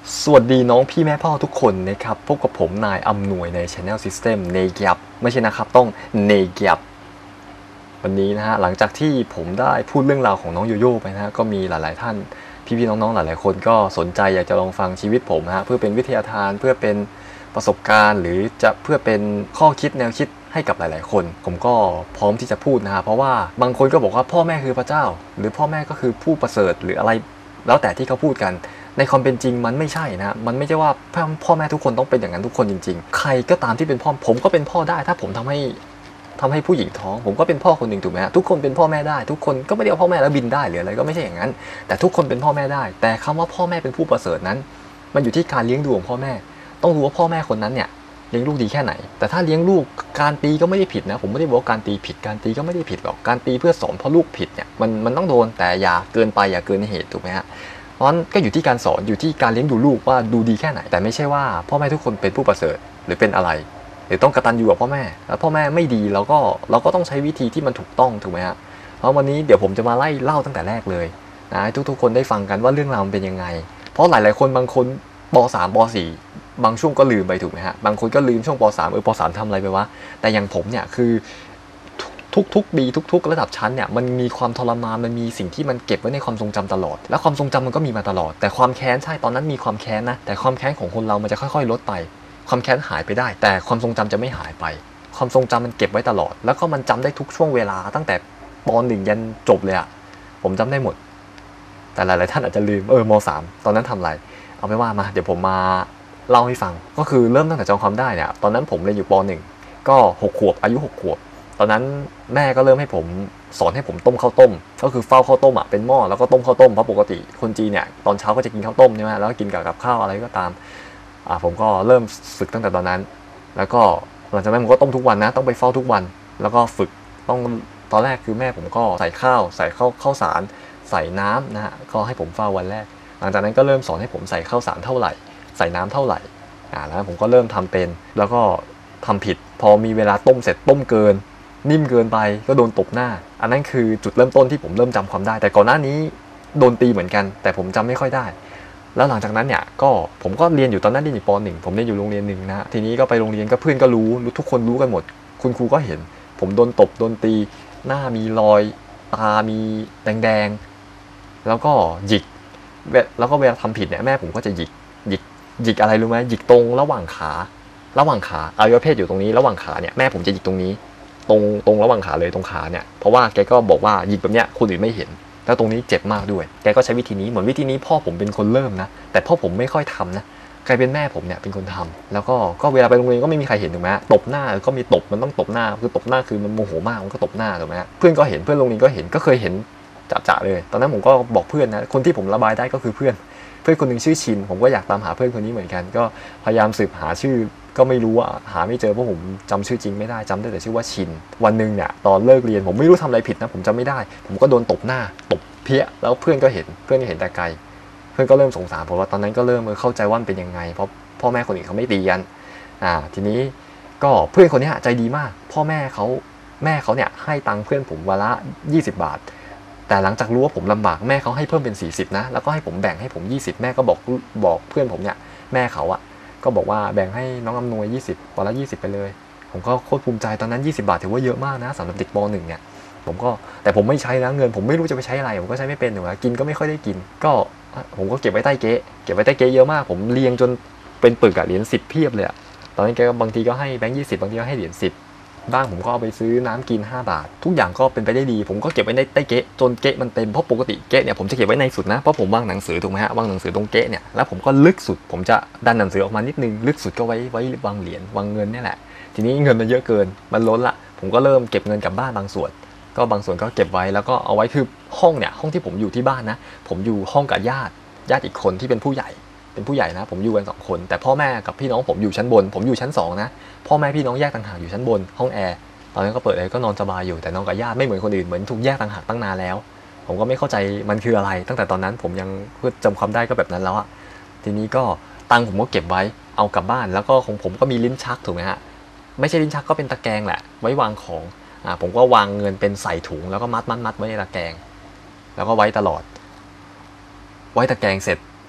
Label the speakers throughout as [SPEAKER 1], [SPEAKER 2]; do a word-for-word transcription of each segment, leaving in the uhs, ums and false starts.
[SPEAKER 1] สวัสดีน้องพี่แม่พ่อทุกคนนะครับพบกับผมนายอำนวยใน Channel System เนเกียบไม่ใช่นะครับต้องเนเกียบวันนี้นะฮะหลังจากที่ผมได้พูดเรื่องราวของน้องโยโย่ไปนะฮะก็มีหลายๆท่านพี่ๆน้องๆหลายๆคนก็สนใจอยากจะลองฟังชีวิตผมนะฮะเพื่อเป็นวิทยาทานเพื่อเป็นประสบการณ์หรือจะเพื่อเป็นข้อคิดแนวคิดให้กับหลายๆคนผมก็พร้อมที่จะพูดนะฮะเพราะว่าบางคนก็บอกว่าพ่อแม่คือพระเจ้าหรือพ่อแม่ก็คือผู้ประเสริฐหรืออะไรแล้วแต่ที่เขาพูดกันในความเป็นจริงมันไม่ใช่นะมันไม่ใช่ว่าพ่อพ่อแม่ทุกคนต้องเป็นอย่างนั้นทุกคนจริงๆใครก็ตามที่เป็นพ่อผมก็เป็นพ่อได้ถ้าผมทำให้ทำให้ผู้หญิงท้องผมก็เป็นพ่อคนหนึ่งถูกไหมฮะทุกคนเป็นพ่อแม่ได้ทุกคนก็ไม่ได้เอาพ่อแม่แล้วบินได้หรืออะไรก็ไม่ใช่อย่างนั้นแต่ทุกคนเป็นพ่อแม่ได้แต่คำว่าพ่อแม่เป็นผู้ประเสริฐนั้นมันอยู่ที่การเลี้ยงดูของพ่อแม่ต้องรู้ว่าพ่อแม่คนนั้นเนี่ยเลี้ยงลูกดีแค่ไหนแต่ถ้าเลี้ยงลูกการตีก็ไม่ได้ผิดนะผมไม่ได้บอกว่าการตีผิดการตีก็ไม่ได้ผิดหรอกการตีเพื่อสอนเพราะลูกผิดเนี่ยมันมันต้องโดนแต่อย่าเกินไปอย่าเกินเหตุถูกไหมฮะเพราะฉะนั้นก็อยู่ที่การสอนอยู่ที่การเลี้ยงดูลูกว่าดูดีแค่ไหนแต่ไม่ใช่ว่าพ่อแม่ทุกคนเป็นผู้ประเสริฐหรือเป็นอะไรหรือต้องกตัญญูกับพ่อแม่แล้วพ่อแม่ไม่ดีเราก็เราก็ต้องใช้วิธีที่มันถูกต้องถูกไหมฮะเพราะวันนี้เดี๋ยวผมจะมาไล่เล่าตั้งแต่แรกเลยนะให้ทุกๆคนได้ฟังกันว่าเรื่องราวมันเป็นยังไงเพราะหลายๆคนบางคนป.สาม ป.สี่ บางช่วงก็ลืมไปถูกไหมฮะบางคนก็ลืมช่วงป.สาม เออป.สาม ทำอะไรไปวะแต่อย่างผมเนี่ยคือทุกๆปีทุกๆระดับชั้นเนี่ยมันมีความทรมานมันมีสิ่งที่มันเก็บไว้ในความทรงจำตลอดและความทรงจำมันก็มีมาตลอดแต่ความแค้นใช่ตอนนั้นมีความแค้นนะแต่ความแค้นของคนเรามันจะค่อยๆลดไปความแค้นหายไปได้แต่ความทรงจำจะไม่หายไปความทรงจำมันเก็บไว้ตลอดแล้วก็มันจำได้ทุกช่วงเวลาตั้งแต่ป.หนึ่งยันจบเลยอะผมจำได้หมดแต่หลายๆท่านอาจจะลืมเออม.สาม ตอนนั้นทำอะไรเอาไม่ว่ามาเดี๋ยวผมมาเล่าให้ฟังก็คือเริ่มตั้งแต่จำความได้เนี่ยตอนนั้นผมเรียนอยู่ป.หนึ่งก็หกขวบอายุหกขวบตอนนั้นแม่ก็เริ่มให้ผมสอนให้ผมต้มข้าวต้มก็คือเฝ้าข้าวต้มอ่ะเป็นหม้อแล้วก็ต้มข้าวต้มเพราะปกติคนจีนเนี่ยตอนเช้าก็จะกินข้าวต้มใช่ไหมแล้วก็กินกับกับข้าวอะไรก็ตามอ่าผมก็เริ่มฝึกตั้งแต่ตอนนั้นแล้วก็หลังจากนั้นผมก็ต้มทุกวันนะต้องไปเฝ้าทุกวันแล้วก็ฝึกต้องตอนแรกคือแม่ผมก็ใส่ข้าวใส่ข้าวข้าวสารใส่น้ำนะฮะก็ให้ผมเฝ้าวันแรกหลังจากนั้นก็เริ่มสอนให้ผมใส่ข้าวสารเท่าไหร่ใส่น้ำเท่าไหร่อ่าแล้วผมก็เริ่มทำเป็นแล้วก็ทำผิดพอมีเวลาต้มเสร็จต้มเกินนิ่มเกินไปก็โดนตบหน้าอันนั้นคือจุดเริ่มต้นที่ผมเริ่มจำความได้แต่ก่อนหน้านี้โดนตีเหมือนกันแต่ผมจำไม่ค่อยได้แล้วหลังจากนั้นเนี่ยก็ผมก็เรียนอยู่ตอนนั้นเรียนอยู่ป.หนึ่งผมเรียนอยู่โรงเรียนหนึ่งนะทีนี้ก็ไปโรงเรียนก็เพื่อนก็รู้ทุกคนรู้กันหมดคุณครูก็เห็นผมโดนตบโดนตีหน้ามีรอยตามีแดงๆแล้วก็หยิกแล้วก็เวลาทำผิดเนี่ยแม่ผมก็จะหยิกหยิกหยิกอะไรรู้ไหมหยิกตรงระหว่างขาระหว่างขาอวัยวะเพศอยู่ตรงนี้ระหว่างขาเนี่ยแม่ผมจะหยิกตรงนี้ตรงตรงระหว่างขาเลยตรงขาเนี่ยเพราะว่าแกก็บอกว่าหยิกแบบเนี้ยคนอื่นไม่เห็นแล้วตรงนี้เจ็บมากด้วยแกก็ใช้วิธีนี้เหมือนวิธีนี้พ่อผมเป็นคนเริ่มนะแต่พ่อผมไม่ค่อยทำนะกลายเป็นแม่ผมเนี่ยเป็นคนทำแล้วก็ก็เวลาไปโรงเรียนก็ไม่มีใครเห็นถูกไหมตบหน้าก็มีตบมันต้องตบหน้าคือตบหน้าคือมันโมโหมากมันก็ตบหน้าถูกไหมเพื่อนก็เห็นเพื่อนโรงเรียนก็เห็นก็เคยเห็นจะๆเลยตอนนั้นผมก็บอกเพื่อนนะคนที่ผมระบายได้ก็คือเพื่อนเพื่อนคนหนึ่งชื่อชินผมก็อยากตามหาเพื่อนคนนี้เหมือนกันก็พยายามสืบหาชื่อก็ไม่รู้ว่าหาไม่เจอเพราะผมจำชื่อจริงไม่ได้จำได้แต่ชื่อว่าชินวันหนึ่งเนี่ยตอนเลิกเรียนผมไม่รู้ทำอะไรผิดนะผมจำไม่ได้ผมก็โดนตบหน้าตบเพี้ยแล้วเพื่อนก็เห็นเพื่อนก็เห็นแต่ไกลเพื่อนก็เริ่มสงสารผมว่าตอนนั้นก็เริ่มเข้าใจว่ามันเป็นยังไงเพราะพ่อแม่คนอื่นเขาไม่ตีกันอ่าทีนี้ก็เพื่อนคนนี้ใจดีมากพ่อแม่เขาแม่เขาเนี่ยให้ตังค์เพื่อนผมวันละยี่สิบบาทแต่หลังจากรู้ว่าผมลำบากแม่เขาให้เพิ่มเป็นสี่สิบนะแล้วก็ให้ผมแบ่งให้ผมยี่สิบแม่ก็บอกบอกเพื่อนผมเนี่ยแม่เขาอะก็บอกว่าแบ่งให้น้องอำนวยยี่สิบวันละยี่สิบไปเลยผมก็โคตรภูมิใจตอนนั้นยี่สิบบาทถือว่าเยอะมากนะสำหรับเด็กป.หนึ่งเนี่ยผมก็แต่ผมไม่ใช้นะเงินผมไม่รู้จะไปใช้อะไรผมก็ใช้ไม่เป็นอยู่นะกินก็ไม่ค่อยได้กินก็ผมก็เก็บไว้ใต้เก๊ะเก็บไว้ใต้เก๊ะเยอะมากผมเรียงจนเป็นปึกอะเหรียญสิบเพียบเลยอะตอนนี้แกบางทีก็ให้แบงค์ยี่สิบบางทีก็ให้เหรียญสิบบ้างผมก็เอาไปซื้อน้ำกินห้าบาททุกอย่างก็เป็นไปได้ดีผมก็เก็บไว้ในใต้เก๊ะจนเก๊ะมันเต็มเพราะปกติเก๊ะเนี่ยผมจะเก็บไว้ในสุดนะเพราะผมวางหนังสือถูกไหมฮะวางหนังสือตรงเก๊ะเนี่ยแล้วผมก็ลึกสุดผมจะดันหนังสือออกมานิดนึงลึกสุดก็ไว้ไว้วางเหรียญวางเงินนี่แหละทีนี้เงินมันเยอะเกินมันล้นละผมก็เริ่มเก็บเงินกลับบ้านบางส่วนก็บางส่วนก็เก็บไว้แล้วก็เอาไว้คือห้องเนี่ยห้องที่ผมอยู่ที่บ้านนะผมอยู่ห้องกับญาติญาติอีกคนที่เป็นผู้ใหญ่เป็นผู้ใหญ่นะผมอยู่กันสองคนแต่พ่อแม่กับพี่น้องผมอยู่ชั้นบนผมอยู่ชั้นสองนะพ่อแม่พี่น้องแยกต่างหากอยู่ชั้นบนห้องแอร์ตอนนั้นก็เปิดเลยก็นอนสบายอยู่แต่นอนกับญาติไม่เหมือนคนอื่นเหมือนถูกแยกต่างหากตั้งนานแล้วผมก็ไม่เข้าใจมันคืออะไรตั้งแต่ตอนนั้นผมยังจำความได้ก็แบบนั้นแล้วอะทีนี้ก็ตังผมก็เก็บไว้เอากลับบ้านแล้วก็ของผมก็มีลิ้นชักถูกไหมฮะไม่ใช่ลิ้นชักก็เป็นตะแกรงแหละไว้วางของอ่าผมก็วางเงินเป็นใส่ถุงแล้วก็มัดมัดมัดไว้ในตะแกรงแล้วก็ไว้ตลอดไว้ตะแกรงเสร็จพ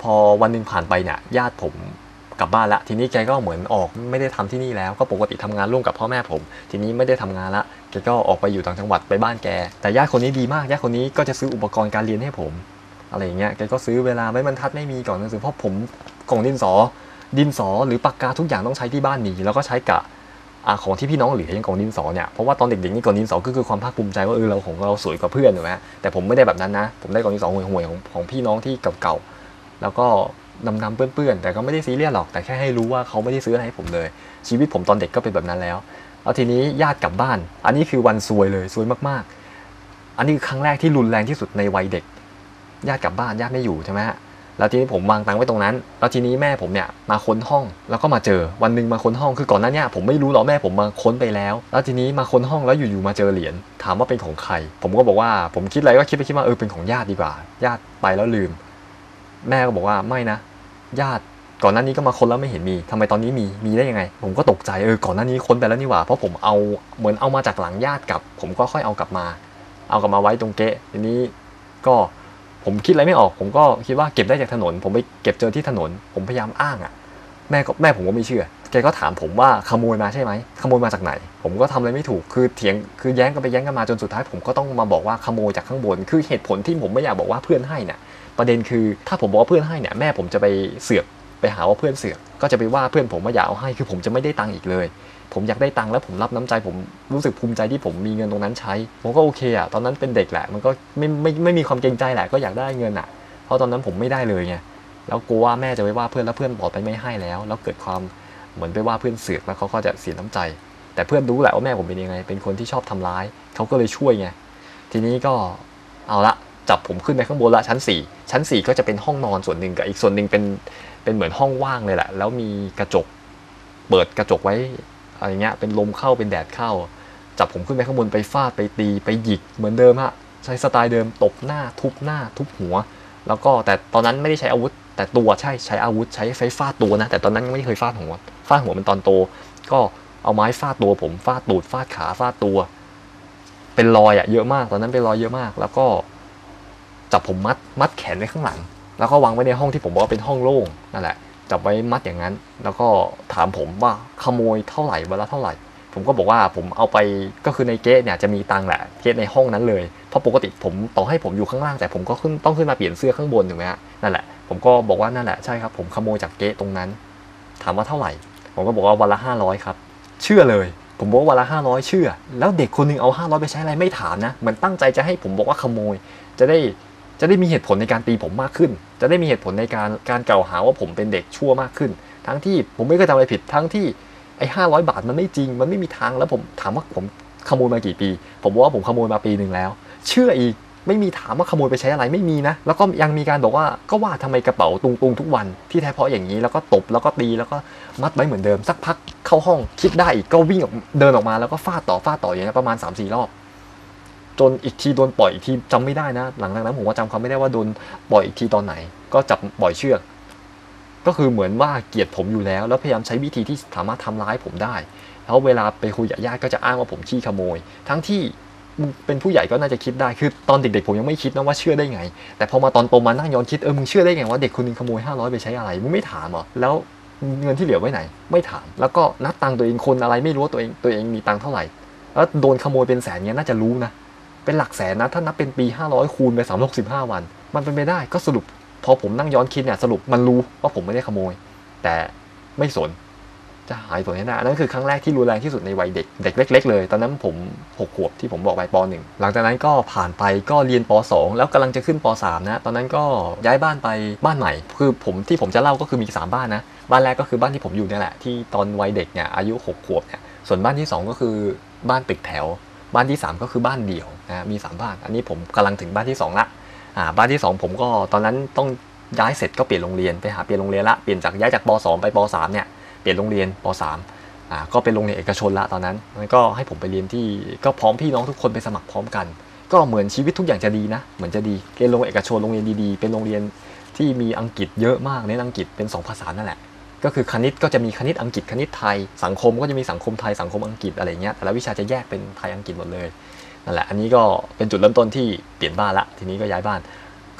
[SPEAKER 1] พอวันหนึ่งผ่านไปเนี่ยญาติผมกลับบ้านละทีนี้แกก็เหมือนออกไม่ได้ทำที่นี่แล้วก็ปกติทำงานร่วมกับพ่อแม่ผมทีนี้ไม่ได้ทำงานละแกก็ออกไปอยู่ต่างจังหวัดไปบ้านแกแต่ญาติคนนี้ดีมากญาติคนนี้ก็จะซื้ออุปกรณ์การเรียนให้ผมอะไรอย่างเงี้ยแกก็ซื้อเวลาไม่บรรทัดไม่มีกล่องหนังสือเพราะผมกล่องดินสอดินสอหรือปากกาทุกอย่างต้องใช้ที่บ้านมีแล้วก็ใช้กะของที่พี่น้องเหลืออย่างกล่องดินสอเนี่ยเพราะว่าตอนเด็กๆนี่กล่องดินสอก็คือความภาคภูมิใจว่าเออเราของเราสวยกว่าเพื่อนถูกไหมแต่ผมไม่ได้แบบนั้นนะผมได้กล่องดินสอห่วยๆของของพี่น้องที่เก่าๆแล้วก็ดำๆเปื้อนๆแต่ก็ไม่ได้ซีเรียสหรอกแต่แค่ให้รู้ว่าเขาไม่ได้ซื้ออะไรให้ผมเลยชีวิตผมตอนเด็กก็เป็นแบบนั้นแล้วแล้วทีนี้ญาติกลับบ้านอันนี้คือวันซวยเลยซวยมากๆอันนี้คือครั้งแรกที่รุนแรงที่สุดในวัยเด็กญาติกลับบ้านญาติไม่อยู่ใช่ไหมฮะแล้วทีนี้ผมวางตังค์ไว้ตรงนั้นแล้วทีนี้แม่ผมเนี่ยมาค้นห้องแล้วก็มาเจอวันนึงมาค้นห้องคือก่อนหน้านี้ผมไม่รู้หรอกแม่ผมมาค้นไปแล้วแล้วทีนี้มาค้นห้องแล้วอยู่ๆมาเจอเหรียญถามว่าเป็นของใครผมก็บอกว่าผมคิดอะไรก็คิดไปคิดมาเออเป็นของญาติดีกว่าญาติไปแล้วลืมแม่ก็บอกว่าไม่นะญาติก่อนหน้านี้ก็มาค้นแล้วไม่เห็นมีทำไมตอนนี้มีมีได้ยังไงผมก็ตกใจเออก่อนหน้านี้ค้นไปแล้วนี่หว่าเพราะผมเอาเหมือนเอามาจากหลังญาติกลับผมก็ค่อยเอากลับมาเอากลับมาไว้ตรงเก๊ะทีนี้ก็ผมคิดอะไรไม่ออกผมก็คิดว่าเก็บได้จากถนนผมไปเก็บเจอที่ถนนผมพยายามอ้างอ่ะแม่ก็แม่ผมก็ไม่เชื่อแกก็ถามผมว่าขโมยมาใช่ไหมขโมยมาจากไหนผมก็ทำอะไรไม่ถูกคือเถียงคือแย้งกันไปแย้งกันมาจนสุดท้ายผมก็ต้องมาบอกว่าขโมยจากข้างบนคือเหตุผลที่ผมไม่อยากบอกว่าเพื่อนให้เนี่ยประเด็นคือถ้าผมบอกว่าเพื่อนให้เนี่ยแม่ผมจะไปเสือกไปหาว่าเพื่อนเสือกก็จะไปว่าเพื่อนผมว่าอย่าเอาให้คือผมจะไม่ได้ตังค์อีกเลยผมอยากได้ตังค์แล้วผมรับน้ำใจผมรู้สึกภูมิใจที่ผมมีเงินตรงนั้นใช้ผมก็โอเคอ่ะตอนนั้นเป็นเด็กแหละมันก็ไม่ไม่ไม่มีความเกรงใจแหละก็อยากได้เงินอ่ะเพราะตอนนั้นผมไม่ได้เลยไงแล้วกลัวว่าแม่จะไปว่าเพื่อนแล้วเพื่อนบอกไปไม่ให้แล้วแล้วเกิดความเหมือนไปว่าเพื่อนเสือกแล้วเขาก็จะเสียน้ำใจแต่เพื่อนรู้แหละว่าแม่ผมเป็นยังไงเป็นคนที่ชอบทำร้ายเขาก็เลยช่วยไงทีนี้ก็เอาละจับผมขึ้นไปข้างบนละชั้นสี่ชั้นสี่ก็จะเป็นห้องนอนส่วนหนึ่งกับอีกส่วนหนึ่งเป็นเป็นเหมือนห้องว่างเลยแหละแล้วมีกระจกเปิดกระจกไว้อะไรเงี้ยเป็นลมเข้าเป็นแดดเข้าจับผมขึ้นไปข้างบนไปฟาดไปตีไปหยิกเหมือนเดิมฮะใช้สไตล์เดิมตบหน้าทุบหน้าทุบหัวแล้วก็แต่ตอนนั้นไม่ได้ใช้อาวุธแต่ตัวใช่ใช้อาวุธใช้ไฟฟาดตัวนะแต่ตอนนั้นยังไม่เคยฟาดหัวฟาดหัวเป็นตอนโตก็เอาไม้ฟาดตัวผมฟาดตูดฟาดขาฟาดตัวเป็นรอยอะเยอะมากตอนนั้นเป็นรอยเยอะมากแล้วก็จับผมมัดมัดแขนไว้ข้างหลังแล้วก็วางไว้ในห้องที่ผมบอกว่าเป็นห้องโล่งนั่นแหละจับไว้มัดอย่างนั้นแล้วก็ถามผมว่าขโมยเท่าไหร่วันละเท่าไหร่ผมก็บอกว่าผมเอาไปก็คือในเก๊ะเนี่ยจะมีตังค์แหละเก๊ะในห้องนั้นเลยเพราะปกติผมต่อให้ผมอยู่ข้างล่างแต่ผมก็ขึ้นต้องขึ้นมาเปลี่ยนเสื้อข้างบนถูกไหมฮะนั่นแหละผมก็บอกว่านั่นแหละใช่ครับผมขโมยจากเก๊ะตรงนั้นถามว่าเท่าไหร่ผมก็บอกว่าวันละห้าร้อยครับเชื่อเลยผมบอกว่าวันละห้าร้อยเชื่อแล้วเด็กคนนึงเอาห้าร้อยไปใช้อะไรไม่ถามนะเหมือนตั้งใจจะให้ผมบอกว่าขโมยจะได้จะได้มีเหตุผลในการตีผมมากขึ้นจะได้มีเหตุผลในการการกล่าวหาว่าผมเป็นเด็กชั่วมากขึ้นทั้งที่ผมไม่เคยทำอะไรผิดทั้งที่ไอ้ห้าร้อยบาทมันไม่จริงมันไม่มีทางแล้วผมถามว่าผมขโมยมากี่ปีผมบอกว่าผมขโมยมาปีหนึ่งแล้วเชื่ออีกไม่มีถามว่าขโมยไปใช้อะไรไม่มีนะแล้วก็ยังมีการบอกว่าก็ว่าทำไมกระเป๋าตุงตุงทุกวันที่แท้เพราะอย่างนี้แล้วก็ตบแล้วก็ตีแล้วก็มัดไว้เหมือนเดิมสักพักเข้าห้องคิดได้อีกก็วิ่งออกเดินออกมาแล้วก็ฟาดต่อฟาดต่ออย่างนี้ประมาณ สามสี่ รอบจนอีกทีโดนปล่อยอีกทีจำไม่ได้นะหลังจากนั้นผมก็จำเขาไม่ได้ว่าโดนปล่อยอีกทีตอนไหนก็จับปล่อยเชือกก็คือเหมือนว่าเกลียดผมอยู่แล้วแล้วพยายามใช้วิธีที่สามารถทำร้ายผมได้แล้วเวลาไปคุยกับญาติก็จะอ้างว่าผมขี้ขโมยทั้งที่เป็นผู้ใหญ่ก็น่าจะคิดได้คือตอนเด็กๆผมยังไม่คิดนะว่าเชื่อได้ไงแต่พอมาตอนโตมานั่งย้อนคิดเออมึงเชื่อได้ไงว่าเด็กคนนึงขโมยห้าร้อยไปใช้อะไรมึงไม่ถามเหรอแล้วเงินที่เหลือไว้ไหนไม่ถามแล้วก็นับตังค์ตัวเองคนอะไรไม่รู้ตัวเองตัวเองมีตังค์เท่าไหร่แล้วโดนขโมยเป็นแสนเงี้ยน่าจะรู้นะเป็นหลักแสนนะถ้านับเป็นปีห้าร้อยคูณไปสามร้อยหกสิบห้าวันมันเป็นไปได้ก็สรุปพอผมนั่งย้อนคิดเนี่ยสรุปมันรู้ว่าผมไม่ได้ขโมยแต่ไม่สนจะหายสนให้ได้นั่นคือครั้งแรกที่รุนแรงที่สุดในวัยเด็กเด็กเล็กๆเลยตอนนั้นผมหกขวบที่ผมบอกไปป.หนึ่ง หลังจากนั้นก็ผ่านไปก็เรียนป.สอง แล้วกำลังจะขึ้นป.สาม นะตอนนั้นก็ย้ายบ้านไปบ้านใหม่คือผมที่ผมจะเล่าก็คือมีสามบ้านนะบ้านแรกก็คือบ้านที่ผมอยู่นี่แหละที่ตอนวัยเด็กเนี่ยอายุหกขวบเนี่ยส่วนบ้านที่สองก็คือบ้านตึกแถวบ้านที่สามก็คือบ้านเดี่ยวนะมีสามบ้านอันนี้ผมกำลังถึงบ้านที่สองละอ่าบ้านที่สองผมก็ตอนนั้นต้องย้ายเสร็จก็เปลี่ยนโรงเรียนไปหาเปลี่ยนโรงเรียนละเปลี่ยนจากย้ายจากป.สอง ไปป.สาม เนี่ยเปลี่ยนโรงเรียนป.สาม อ่าก็เป็นโรงเรียนเอกชนละตอนนั้นมันก็ให้ผมไปเรียนที่ก็พร้อมพี่น้องทุกคนไปสมัครพร้อมกันก็เหมือนชีวิตทุกอย่างจะดีนะเหมือนจะดีเรียนโรงเรียนเอกชนโรงเรียนดีๆเป็นโรงเรียนที่มีอังกฤษเยอะมากเน้นอังกฤษเป็นสองภาษานั่นแหละก็คือคณิตก็จะมีคณิตอังกฤษคณิตไทยสังคมก็จะมีสังคมไทยสังคมอังกฤษอะไรเงี้ยแต่ละวิชาจะแยกเป็นไทยอังกฤษหมดเลยนั่นแหละอันนี้ก็เป็นจุดเริ่มต้นที่เปลี่ยนบ้านละทีนี้ก็ย้ายบ้านก็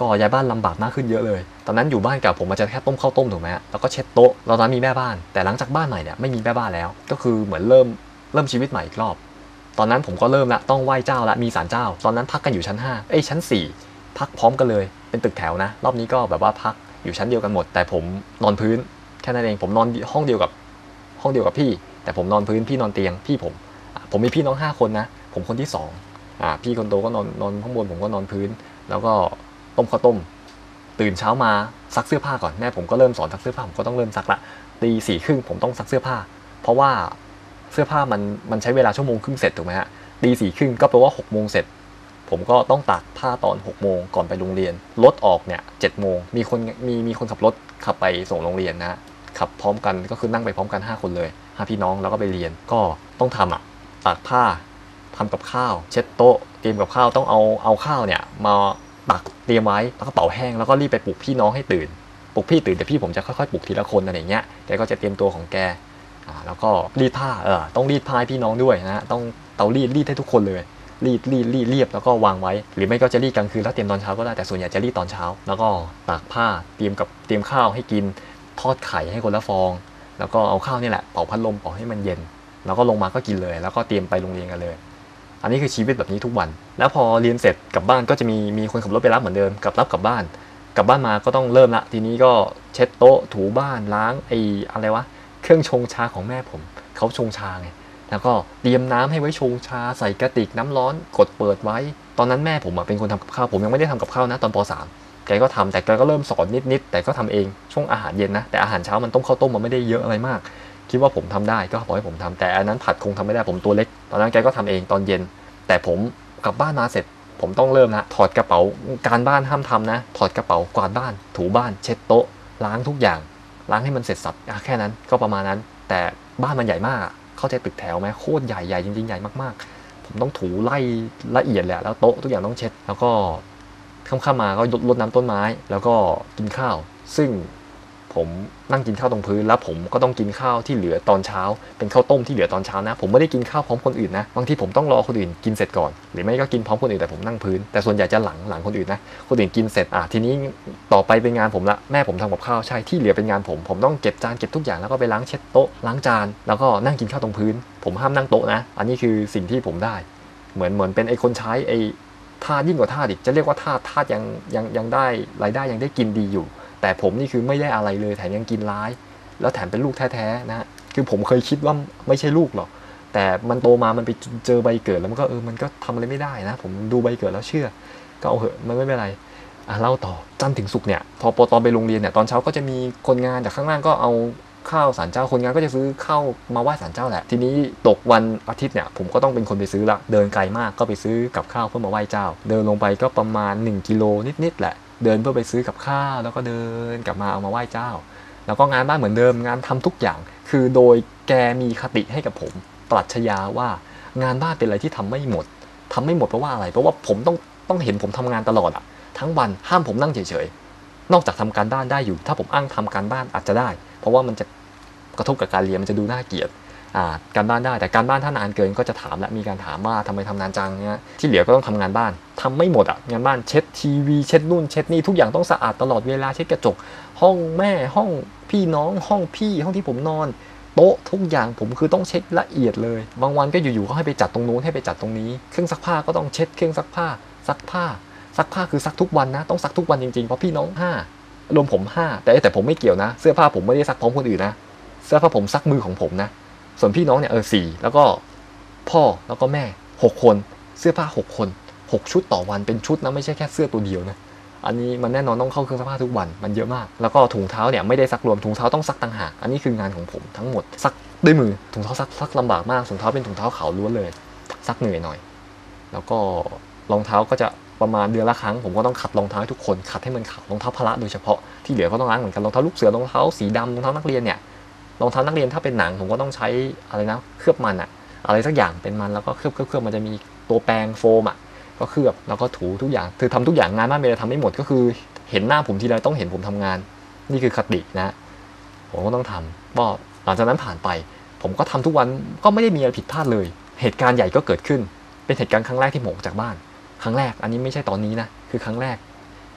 [SPEAKER 1] ก็ย้ายบ้านลำบากมากขึ้นเยอะเลยตอนนั้นอยู่บ้านกับผมมันจะแค่ต้มข้าวต้มถูกไหมแล้วก็เช็ดโต๊ะตอนนั้นมีแม่บ้านแต่หลังจากบ้านใหม่เนี่ยไม่มีแม่บ้านแล้วก็คือเหมือนเริ่มเริ่มชีวิตใหม่อีกรอบตอนนั้นผมก็เริ่มละต้องไหว้เจ้าละมีศาลเจ้าตอนนั้นพักกันอยู่ชั้นห้าเอ้ยชั้นสี่พักพร้อมกันเลยเป็นตึกแถวนะรอบนี้ก็แบบว่าพักอยู่ชั้นเดียวกันหมดแต่ผมนอนพื้นแค่นั้นเองผมนอนห้องเดียวกับห้องเดียวกับพี่แต่ผมนอนพื้นพี่นอนเตียงพี่ผมผมมีพี่น้องห้าคนนะผมคนที่สองอ่าพี่คนโตก็นอนนอนข้างบนผมก็นอนพื้นแล้วก็ต้มข้าวต้มตื่นเช้ามาซักเสื้อผ้าก่อนแม่ผมก็เริ่มสอนซักเสื้อผ้าผมก็ต้องเริ่มซักละตีสี่ครึ่งผมต้องซักเสื้อผ้าเพราะว่าเสื้อผ้ามันมันใช้เวลาชั่วโมงครึ่งเสร็จถูกไหมฮะตีสี่ครึ่งก็แปลว่าหกโมงเสร็จผมก็ต้องตากผ้าตอนหกโมงก่อนไปโรงเรียนรถออกเนี่ยเจ็ดโมงมีคนมีมีคนขับรถขับไปส่งโรงเรียนนะขับพร้อมกันก็คือนั่งไปพร้อมกันห้าคนเลยห้าพี่น้องแล้วก็ไปเรียนก็ต้องทำอ่ะตากผ้าทำกับข้าวเช็ดโต๊ะเตรียมกับข้าวต้องเอาเอาข้าวเนี่ยมาตักเตรียมไว้แล้วก็เป่าแห้งแล้วก็รีบไปปลุกพี่น้องให้ตื่นปลุกพี่ตื่นแต่พี่ผมจะค่อยๆปลุกทีละคนอะไรอย่างเงี้ยแกก็จะเตรียมตัวของแกอ่าแล้วก็รีดผ้าเออต้องรีดผ้าให้พี่น้องด้วยนะต้องเตารีดรีดให้ทุกคนเลยรีดรีดรีดเรียบแล้วก็วางไว้หรือไม่ก็จะรีดกลางคืนแล้วเตรียมตอนเช้าก็ได้แต่ส่วนใหญ่จะรีดตอนเช้าแล้วก็ตากผ้าเตรียมกับเตรียมข้าวให้กินทอดไข่ให้คนละฟองแล้วก็เอาข้าวนี่แหละเป่าพัดลมเป่าให้มันเย็นแล้วก็ลงมาก็กินเลยแล้วก็เตรียมไปโรงเรียนกันเลยอันนี้คือชีวิตแบบนี้ทุกวันแล้วพอเรียนเสร็จกลับบ้านก็จะมีมีคนขับรถไปรับเหมือนเดิมกลับรับกลับบ้านกลับบ้านมาก็ต้องเริ่มละทีนี้ก็เช็ดโต๊ะถูบ้านล้างไอ้อะไรวะเครื่องชงชาของแม่ผมเขาชงชาไงแล้วก็เตรียมน้ำให้ไว้ชงชาใส่กระติกน้ำร้อนกดเปิดไว้ตอนนั้นแม่ผมเป็นคนทำกับข้าวผมยังไม่ได้ทำกับข้าวนะตอนป.สาม แกก็ทำแต่แกก็เริ่มสอนนิดๆแต่ก็ทำเองช่วงอาหารเย็นนะแต่อาหารเช้ามันต้มข้าวต้มมันไม่ได้เยอะอะไรมากคิดว่าผมทำได้ก็บอกให้ผมทำแต่อันนั้นผัดคงทำไม่ได้ผมตัวเล็กตอนนั้นแกก็ทำเองตอนเย็นแต่ผมกลับบ้านมาเสร็จผมต้องเริ่มนะถอดกระเป๋าการบ้านห้ามทำนะถอดกระเป๋ากวาดบ้านถูบ้านเช็ดโต๊ะล้างทุกอย่างล้างให้มันเสร็จสับแค่นั้นก็ประมาณนั้นแต่บ้านมันใหญ่มากเข้าใจตึกแถวไหมโคตรใหญ่ใหญ่จริงๆใหญ่มากๆผมต้องถูไล่ละเอียดแหละแล้วโต๊ะทุกอย่างต้องเช็ดแล้วก็ค่ำๆมาก็รดน้ำต้นไม้แล้วก็กินข้าวซึ่งผมนั่งกินข้าวตรงพื้นแล้วผมก็ต้องกินข้าวที่เหลือตอนเช้าเป็นข้าวต้มที่เหลือตอนเช้านะผมไม่ได้กินข้าวพร้อมคนอื่นนะบางทีผมต้องรอคนอื่นกินเสร็จก่อนหรือไม่ก็กินพร้อมคนอื่นแต่ผมนั่งพื้นแต่ส่วนใหญ่จะหลังหลังคนอื่นนะคนอื่นกินเสร็จอ่ะทีนี้ต่อไปเป็นงานผมละแม่ผมทำกับข้าวใช่ที่เหลือเป็นงานผมผมต้องเก็บจานเก็บทุกอย่างแล้วก็ไปล้างเช็ดโต๊ะล้างจานแล้วก็นั่งกินข้าวตรงพื้นผมห้ามนั่งโต๊ะนะอันนี้คือสิ่งที่ผมได้เหมือนเหมือนเป็นไอ้คนใช้ไอ้ทาสยิ่งกว่าทาสอีกจะเรียกว่าทาสทาสยังยังยังได้รายได้ยังได้กินดีอยู่แต่ผมนี่คือไม่ได้อะไรเลยแถมยังกินร้ายแล้วแถมเป็นลูกแท้ๆนะคือผมเคยคิดว่าไม่ใช่ลูกหรอกแต่มันโตมามันไปเจอใบเกิดแล้วมันก็เออมันก็ทำอะไรไม่ได้นะผมดูใบเกิดแล้วเชื่อก็เอาเหอะมันไม่เป็นไรอ่ะเล่าต่อจันทร์ถึงศุกร์เนี่ยพอปตอนไปโรงเรียนเนี่ยตอนเช้าก็จะมีคนงานจากข้างล่างก็เอาข้าวศาลเจ้าคนงานก็จะซื้อข้าวมาไหว้ศาลเจ้าแหละทีนี้ตกวันอาทิตย์เนี่ยผมก็ต้องเป็นคนไปซื้อละเดินไกลมากก็ไปซื้อกับข้าวเพื่อมาไหว้เจ้าเดินลงไปก็ประมาณหนึ่งกิโลนิดๆแหละเดินเพื่อไปซื้อกับข้าวแล้วก็เดินกลับมาเอามาไหว้เจ้าแล้วก็งานบ้านเหมือนเดิมงานทำทุกอย่างคือโดยแกมีคติให้กับผมปรัชญาว่างานบ้านเป็นอะไรที่ทำไม่หมดทำไม่หมดเพราะว่าอะไรเพราะว่าผมต้องต้องเห็นผมทำงานตลอดอะทั้งวันห้ามผมนั่งเฉยๆนอกจากทำการบ้านได้อยู่ถ้าผมอ้างทำการบ้านอาจจะได้เพราะว่ามันจะกระทบกับการเรียนมันจะดูน่าเกลียดอ่าการบ้านได้แต่การบ้านถ้านานเกินก็จะถามและมีการถามว่าทำไมทำนานจังเนี่ยที่เหลือก็ต้องทำงานบ้านทำไม่หมดอ่ะงานบ้านเช็ดทีวีเช็ดนู่นเช็ดนี่ทุกอย่างต้องสะอาดตลอดเวลาเช็ดกระจกห้องแม่ห้องพี่น้องห้องพี่ห้องที่ผมนอนโต๊ะทุกอย่างผมคือต้องเช็ดละเอียดเลยบางวันก็อยู่ๆก็ให้ไปจัดตรงนู้นให้ไปจัดตรงนี้เครื่องซักผ้าก็ต้องเช็ดเครื่องซักผ้าซักผ้าซักผ้าคือซักทุกวันนะต้องซักทุกวันจริงๆเพราะพี่น้องห้ารวมผมห้าแต่แต่ผมไม่เกี่ยวนะเสื้อผ้าผมไม่ได้ซักพร้อมคนอื่นนะเสื้อผ้าผมซักมือของผมนะส่วนพี่น้องเนี่ยเออสี่แล้วก็พ่อแล้วก็แม่หกคนเสื้อผ้าหกคนหกชุดต่อวันเป็นชุดนะไม่ใช่แค่เสื้อตัวเดียวนะอันนี้มันแน่นอนต้องเข้าเครื่องซักผ้าทุกวันมันเยอะมากแล้วก็ถุงเท้าเนี่ยไม่ได้ซักรวมถุงเท้าต้องซักต่างหากอันนี้คืองานของผมทั้งหมดซักด้วยมือถุงเท้าซักซักลำบากมากถุงเท้าเป็นถุงเท้าขาวล้วนเลยซักเหนื่อยหน่อยแล้วก็รองเท้าก็จะประมาณเดือนละครั้งผมก็ต้องขัดรองเท้าให้ทุกคนขัดให้มันขาวรองเท้าพละโดยเฉพาะที่เหลือก็ต้องล้างเหมือนกันรองเท้าลูกเสือรองเท้าสีดำรองเท้านักเรียนเนี่ยรองเท้านักเรียนถ้าเป็นหนังผมก็ต้องใช้อะไรนะเคลือบมันอะอะไรสักอย่างเป็นมันแล้วก็เคลือบเคลือบมันจะมีตัวแปรงโฟมอะก็เคลือบแล้วก็ถูทุกอย่างคือทำทุกอย่างงานบ้านเวลาทำไม่หมดก็คือเห็นหน้าผมทีไรต้องเห็นผมทำงานนี่คือคตินะผมก็ต้องทำก็หลังจากนั้นผ่านไปผมก็ทำทุกวันก็ไม่ได้มีอะไรผิดพลาดเลยเหตุการณ์ใหญ่ก็เกิดขึ้นเป็นเหตุการณ์ครั้งแรกที่ผมออกจากบ้านครั้งแรกอันนี้ไม่ใช่ตอนนี้นะคือครั้งแรก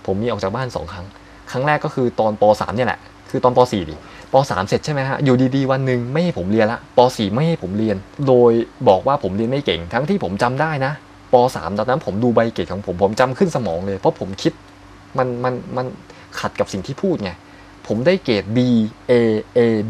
[SPEAKER 1] ผมมีออกจากบ้านสองครั้งครั้งแรกก็คือตอนป สามเนี่ยแหละคือตอนป สี่ดิป สามเสร็จใช่ไหมฮะอยู่ดีๆวันหนึ่งไม่ให้ผมเรียนละป สี่ไม่ให้ผมเรียนโดยบอกว่าผมเรียนไม่เก่งทั้งที่ผมจำได้นะป สามตอนนั้นผมดูใบเกรดของผมผมจำขึ้นสมองเลยเพราะผมคิดมันมันมันขัดกับสิ่งที่พูดไงผมได้เกรด B A A B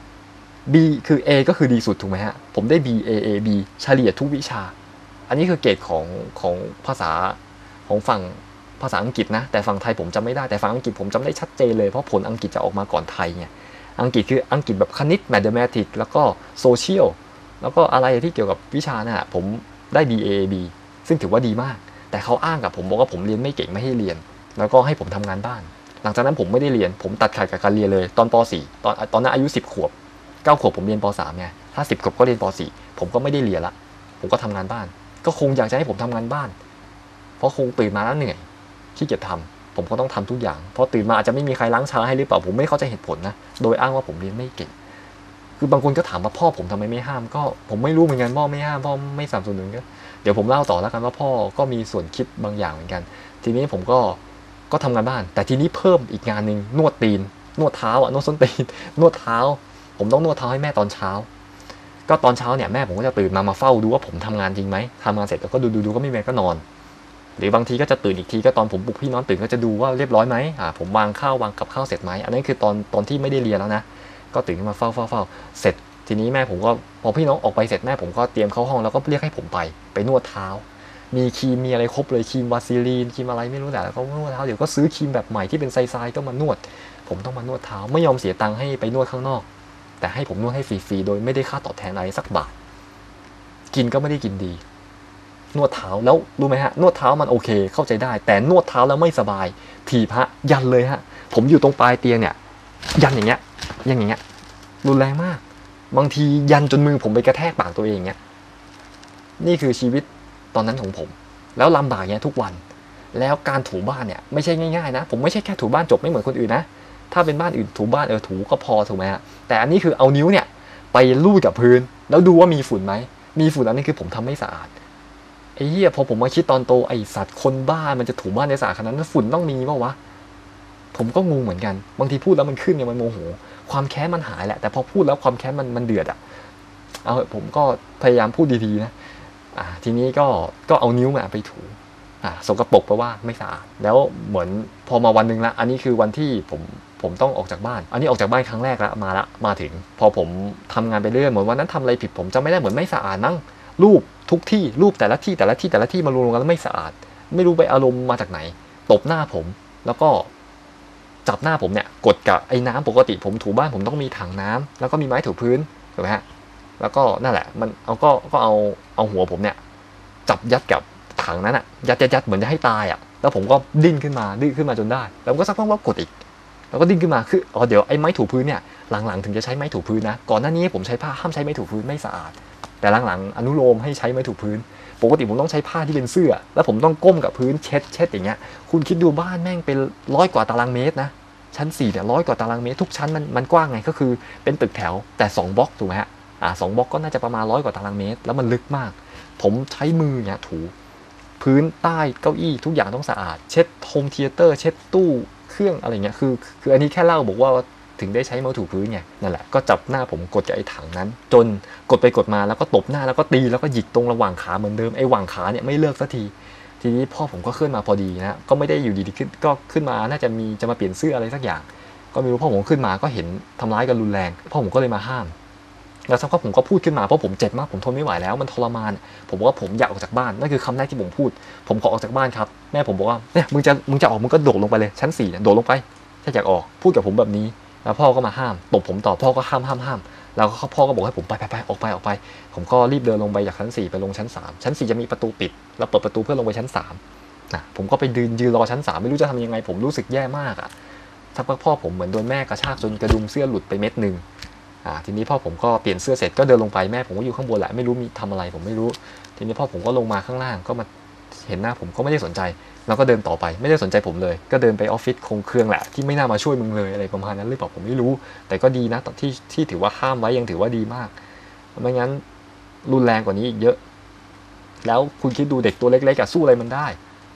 [SPEAKER 1] B คือ A ก็คือดีสุดถูกไหมฮะผมได้ B A A B เฉลี่ยทุกวิชาอันนี้คือเกรดของของภาษาของฝั่งภาษาอังกฤษนะแต่ฝั่งไทยผมจำไม่ได้แต่ฝั่งอังกฤษผมจำได้ชัดเจนเลยเพราะผลอังกฤษจะออกมาก่อนไทยไงอังกฤษคืออังกฤษแบบคณิต mathematics แล้วก็โซเชียลแล้วก็อะไรที่เกี่ยวกับวิชาน่ะผมได้ B A A B ซึ่งถือว่าดีมากแต่เขาอ้างกับผมบอกว่าผมเรียนไม่เก่งไม่ให้เรียนแล้วก็ให้ผมทำงานบ้านหลังจากนั้นผมไม่ได้เรียนผมตัดขาดกับการเรียนเลยตอนป สี่ตอนตอนนั้นอายุสิบขวบเก้าขวบผมเรียนป สามไงถ้าสิบขวบก็เรียนป สี่ผมก็ไม่ได้เรียนละผมก็ทำงานบ้านก็คงอยากจะให้ผมทำงานบ้านเพราะคงตื่นมาแล้วเหนื่อยขี้เกียจทำผมก็ต้องทำทุกอย่างเพราะตื่นมาอาจจะไม่มีใครล้างชามให้หรือเปล่าผมไม่เข้าใจเหตุผลนะโดยอ้างว่าผมเรียนไม่เก่งคือบางคนก็ถามว่าพ่อผมทำไมไม่ห้ามก็ผมไม่รู้เหมือนกันพ่อไม่ห้ามพ่อไม่สนับสนุนก็เดี๋ยวผมเล่าต่อแล้วกันว่าพ่อก็มีส่วนคิดบางอย่างเหมือนกันทีนี้ผมก็ก็ทำงานบ้านแต่ทีนี้เพิ่มอีกงานหนึ่งนวดตีนนวดเท้าอ่ะนวดส้นตีนนวดเท้าผมต้องนวดเท้าให้แม่ตอนเช้าก็ตอนเช้าเนี่ยแม่ผมก็จะตื่นมามาเฝ้าดูว่าผมทำงานจริงไหมทำงานเสร็จแล้วก็ดูดูดูก็ไม่แม่ก็นอนหรือบางทีก็จะตื่นอีกทีก็ตอนผมปลุกพี่น้องตื่นก็จะดูว่าเรียบร้อยไหมอ่าผมวางข้าววางกับข้าวเสร็จไหมอันนั้นคือตอนตอนที่ไม่ได้เรียนแล้วนะก็ตื่นขึ้นมาเฝ้าเฝ้าเฝ้าเสร็จทีนี้แม่ผมก็พอพี่น้องออกไปเสร็จแม่ผมก็เตรียมเข้าห้องแล้วก็เรียกให้ผมไปไปนวดเท้ามีครีมมีอะไรครบเลยครีมวาซิลีนครีมอะไรไม่รู้แต่แล้วก็นวดเท้าเดี๋ยวก็ซื้อครีมแบบใหม่ที่เป็นไซส์ๆต้องมานวดผมต้องมานวดเท้าไม่ยอมเสียตังค์ให้ไปนวดข้างนอกแต่ให้ผมนวดให้ฟรีๆโดยไม่ได้ค่าตอบแทนอะไรสักบาทกินก็ไม่ได้กินดีนวดเท้าแล้วรู้ไหมฮะนวดเท้ามันโอเคเข้าใจได้แต่นวดเท้าแล้วไม่สบายถีบฮะยันเลยฮะผมอยู่ตรงปลายเตียงเนี่ยยันอย่างเงี้ยยันอย่างเงี้ยรุนแรงมากบางทียันจนมือผมไปกระแทกปากตัวเองเงี้ยนี่คือชีวิตตอนนั้นของผมแล้วลำบากเงี้ยทุกวันแล้วการถูบ้านเนี่ยไม่ใช่ง่ายๆนะผมไม่ใช่แค่ถูบ้านจบไม่เหมือนคนอื่นนะถ้าเป็นบ้านอื่นถูบ้านเออถูก็พอถูกไหมฮะแต่อันนี้คือเอานิ้วเนี่ยไปลูบกับพื้นแล้วดูว่ามีฝุ่นไหมมีฝุ่นอันนี้คือผมทำไม่สะอาดไอ้เหี้ยพอผมมาคิดตอนโตไอ้สัตว์คนบ้ามันจะถูบ้านในสะอาดขนาดนั้นฝุ่นต้องมีเปล่าวะผมก็งงเหมือนกันบางทีพูดแล้วมันขึ้นเนี่ยมันโมโหความแค้นมันหายแหละแต่พอพูดแล้วความแค้นมันมันเดือดอ่ะเอาผมก็พยายามพูดดีๆนะอ่าทีนี้ก็ก็เอานิ้วมาไปถูอ่าสกปรกเพราะว่าไม่สะอาดแล้วเหมือนพอมาวันนึงละอันนี้คือวันที่ผมผมต้องออกจากบ้านอันนี้ออกจากบ้านครั้งแรกละมาละมาถึงพอผมทำงานไปเรื่อยเหมือนวันนั้นทำอะไรผิดผมจำไม่ได้เหมือนไม่สะอาดนั่งรูปทุกที่รูปแต่ละที่แต่ละที่แต่ละที่มารวมกันแล้วไม่สะอาดไม่รู้ไปอารมณ์มาจากไหนตบหน้าผมแล้วก็จับหน้าผมเนี่ยกดกับไอ้น้ำปกติผมถูบ้านผมต้องมีถังน้ำแล้วก็มีไม้ถูพื้นถูกไหมฮะแล้วก็นั่นแหละมันเอาก็ก็เอาเอาหัวผมเนี่ยจับยัดกับถังนั้นอ่ะยัดยัดยัดเหมือนจะให้ตายอ่ะแล้วผมก็ดิ้นขึ้นมาดิ้นขึ้นมาจนได้แล้วก็สักพักก็กดอีกแล้วก็ดิ้นขึ้นมาคืออ๋อเดี๋ยวไอ้ไม้ถูพื้นเนี่ยหลังๆถึงจะใช้ไม้ถูพื้นนะก่อนหน้านี้ผมใช้ผ้าห้ามใช้ไม้ถูพื้นไม่สะอาดแต่หลังๆอนุโลมให้ใช้ไม้ถูพื้นปกติผมต้องใช้ผ้าที่เป็นเสื้อแล้วผมต้องก้มกับพื้นเช็ดเช็ดอย่างเงี้ยคุณคิดดูบ้านแม่งเป็นร้อยกว่าตารางเมตรนะชั้นสี่เนี่ยร้อยกว่าตารางเมตรทุกชั้นมันมันกว้างไงก็คือเป็นตึกแถวแต่สองบล็อกถูกไหมฮะอ่าสองบล็อกก็น่าจะประมาณร้อยกว่าตารางเมตรแล้วมันลึกมากผมใช้มือเนี่ยถูพื้นใต้เก้าอี้ทุกอย่างต้องสะอาดเช็ดโฮมเธียเตอร์เช็ดตู้เครื่องอะไรเงี้ยคือคืออันนี้แค่เล่าบอกว่าถึงได้ใช้ไม้ถูพื้นไงนั่นแหละก็จับหน้าผมกดกับไอ้ถังนั้นจนกดไปกดมาแล้วก็ตบหน้าแล้วก็ตีแล้วก็หยิกตรงระหว่างขาเหมือนเดิมไอ้หว่างขาเนี่ยไม่เลิกสักทีทีนี้พ่อผมก็ขึ้นมาพอดีนะก็ไม่ได้อยู่ดีๆขึ้นก็ขึ้นมาน่าจะมีจะมาเปลี่ยนเสื้ออะไรสักอย่างก็ไม่รู้พ่อผมขึ้นมาก็เห็นทำร้ายกันรุนแรงพ่อผมก็เลยมาห้ามแล้วสักพักผมก็พูดขึ้นมาเพราะผมเจ็บมากผมทนไม่ไหวแล้วมันทรมานผมบอกว่าผมอยากออกจากบ้านนั่นคือคำแรกที่ผมพูดผมขอออกจากบ้านครับแม่ผมบอกว่าเนี่ยมึงจะมึงจะออกมึงก็โดดลงไปเลยชั้นสี่เนี่ยโดดลงไปถ้าอยากออกพูดกับผมแบบนี้แล้วพ่อก็มาห้ามตบผมต่อพ่อก็ห้ามห้ามห้ามแล้วก็พ่อก็บอกให้ผมไปไปไปออกไปออกไปผมก็รีบเดินลงไปจากชั้นสี่ไปลงชั้นสามชั้นสี่จะมีประตูปิดแล้วเปิดประตูเพื่อลงไปชั้นสามนะผมก็ไปยืนยืนรอชั้นสามไม่รู้จะทำยังไงผมรู้สึกแย่มากอ่ะสักพักพ่อผมเหมือนโดนแม่กระชากจนกระดุมเสื้อหลุดไปเม็ดนึงอ่าทีนี้พ่อผมก็เปลี่ยนเสื้อเสร็จก็เดินลงไปแม่ผมก็อยู่ข้างบนแหละไม่รู้มีทำอะไรผมไม่รู้ทีนี้พ่อผมก็ลงมาข้างล่างก็มาเห็นหน้าผมก็ไม่ได้สนใจแล้วก็เดินต่อไปไม่ได้สนใจผมเลยก็เดินไปออฟฟิศคงเครื่องแหละที่ไม่น่ามาช่วยมึงเลยอะไรประมาณนั้นหรือเปล่าผมไม่รู้แต่ก็ดีนะตอนที่ที่ถือว่าห้ามไว้ยังถือว่าดีมากไม่งั้นรุนแรงกว่านี้อีกเยอะแล้วคุณคิดดูเด็กตัวเล็กๆสู้อะไรมันได้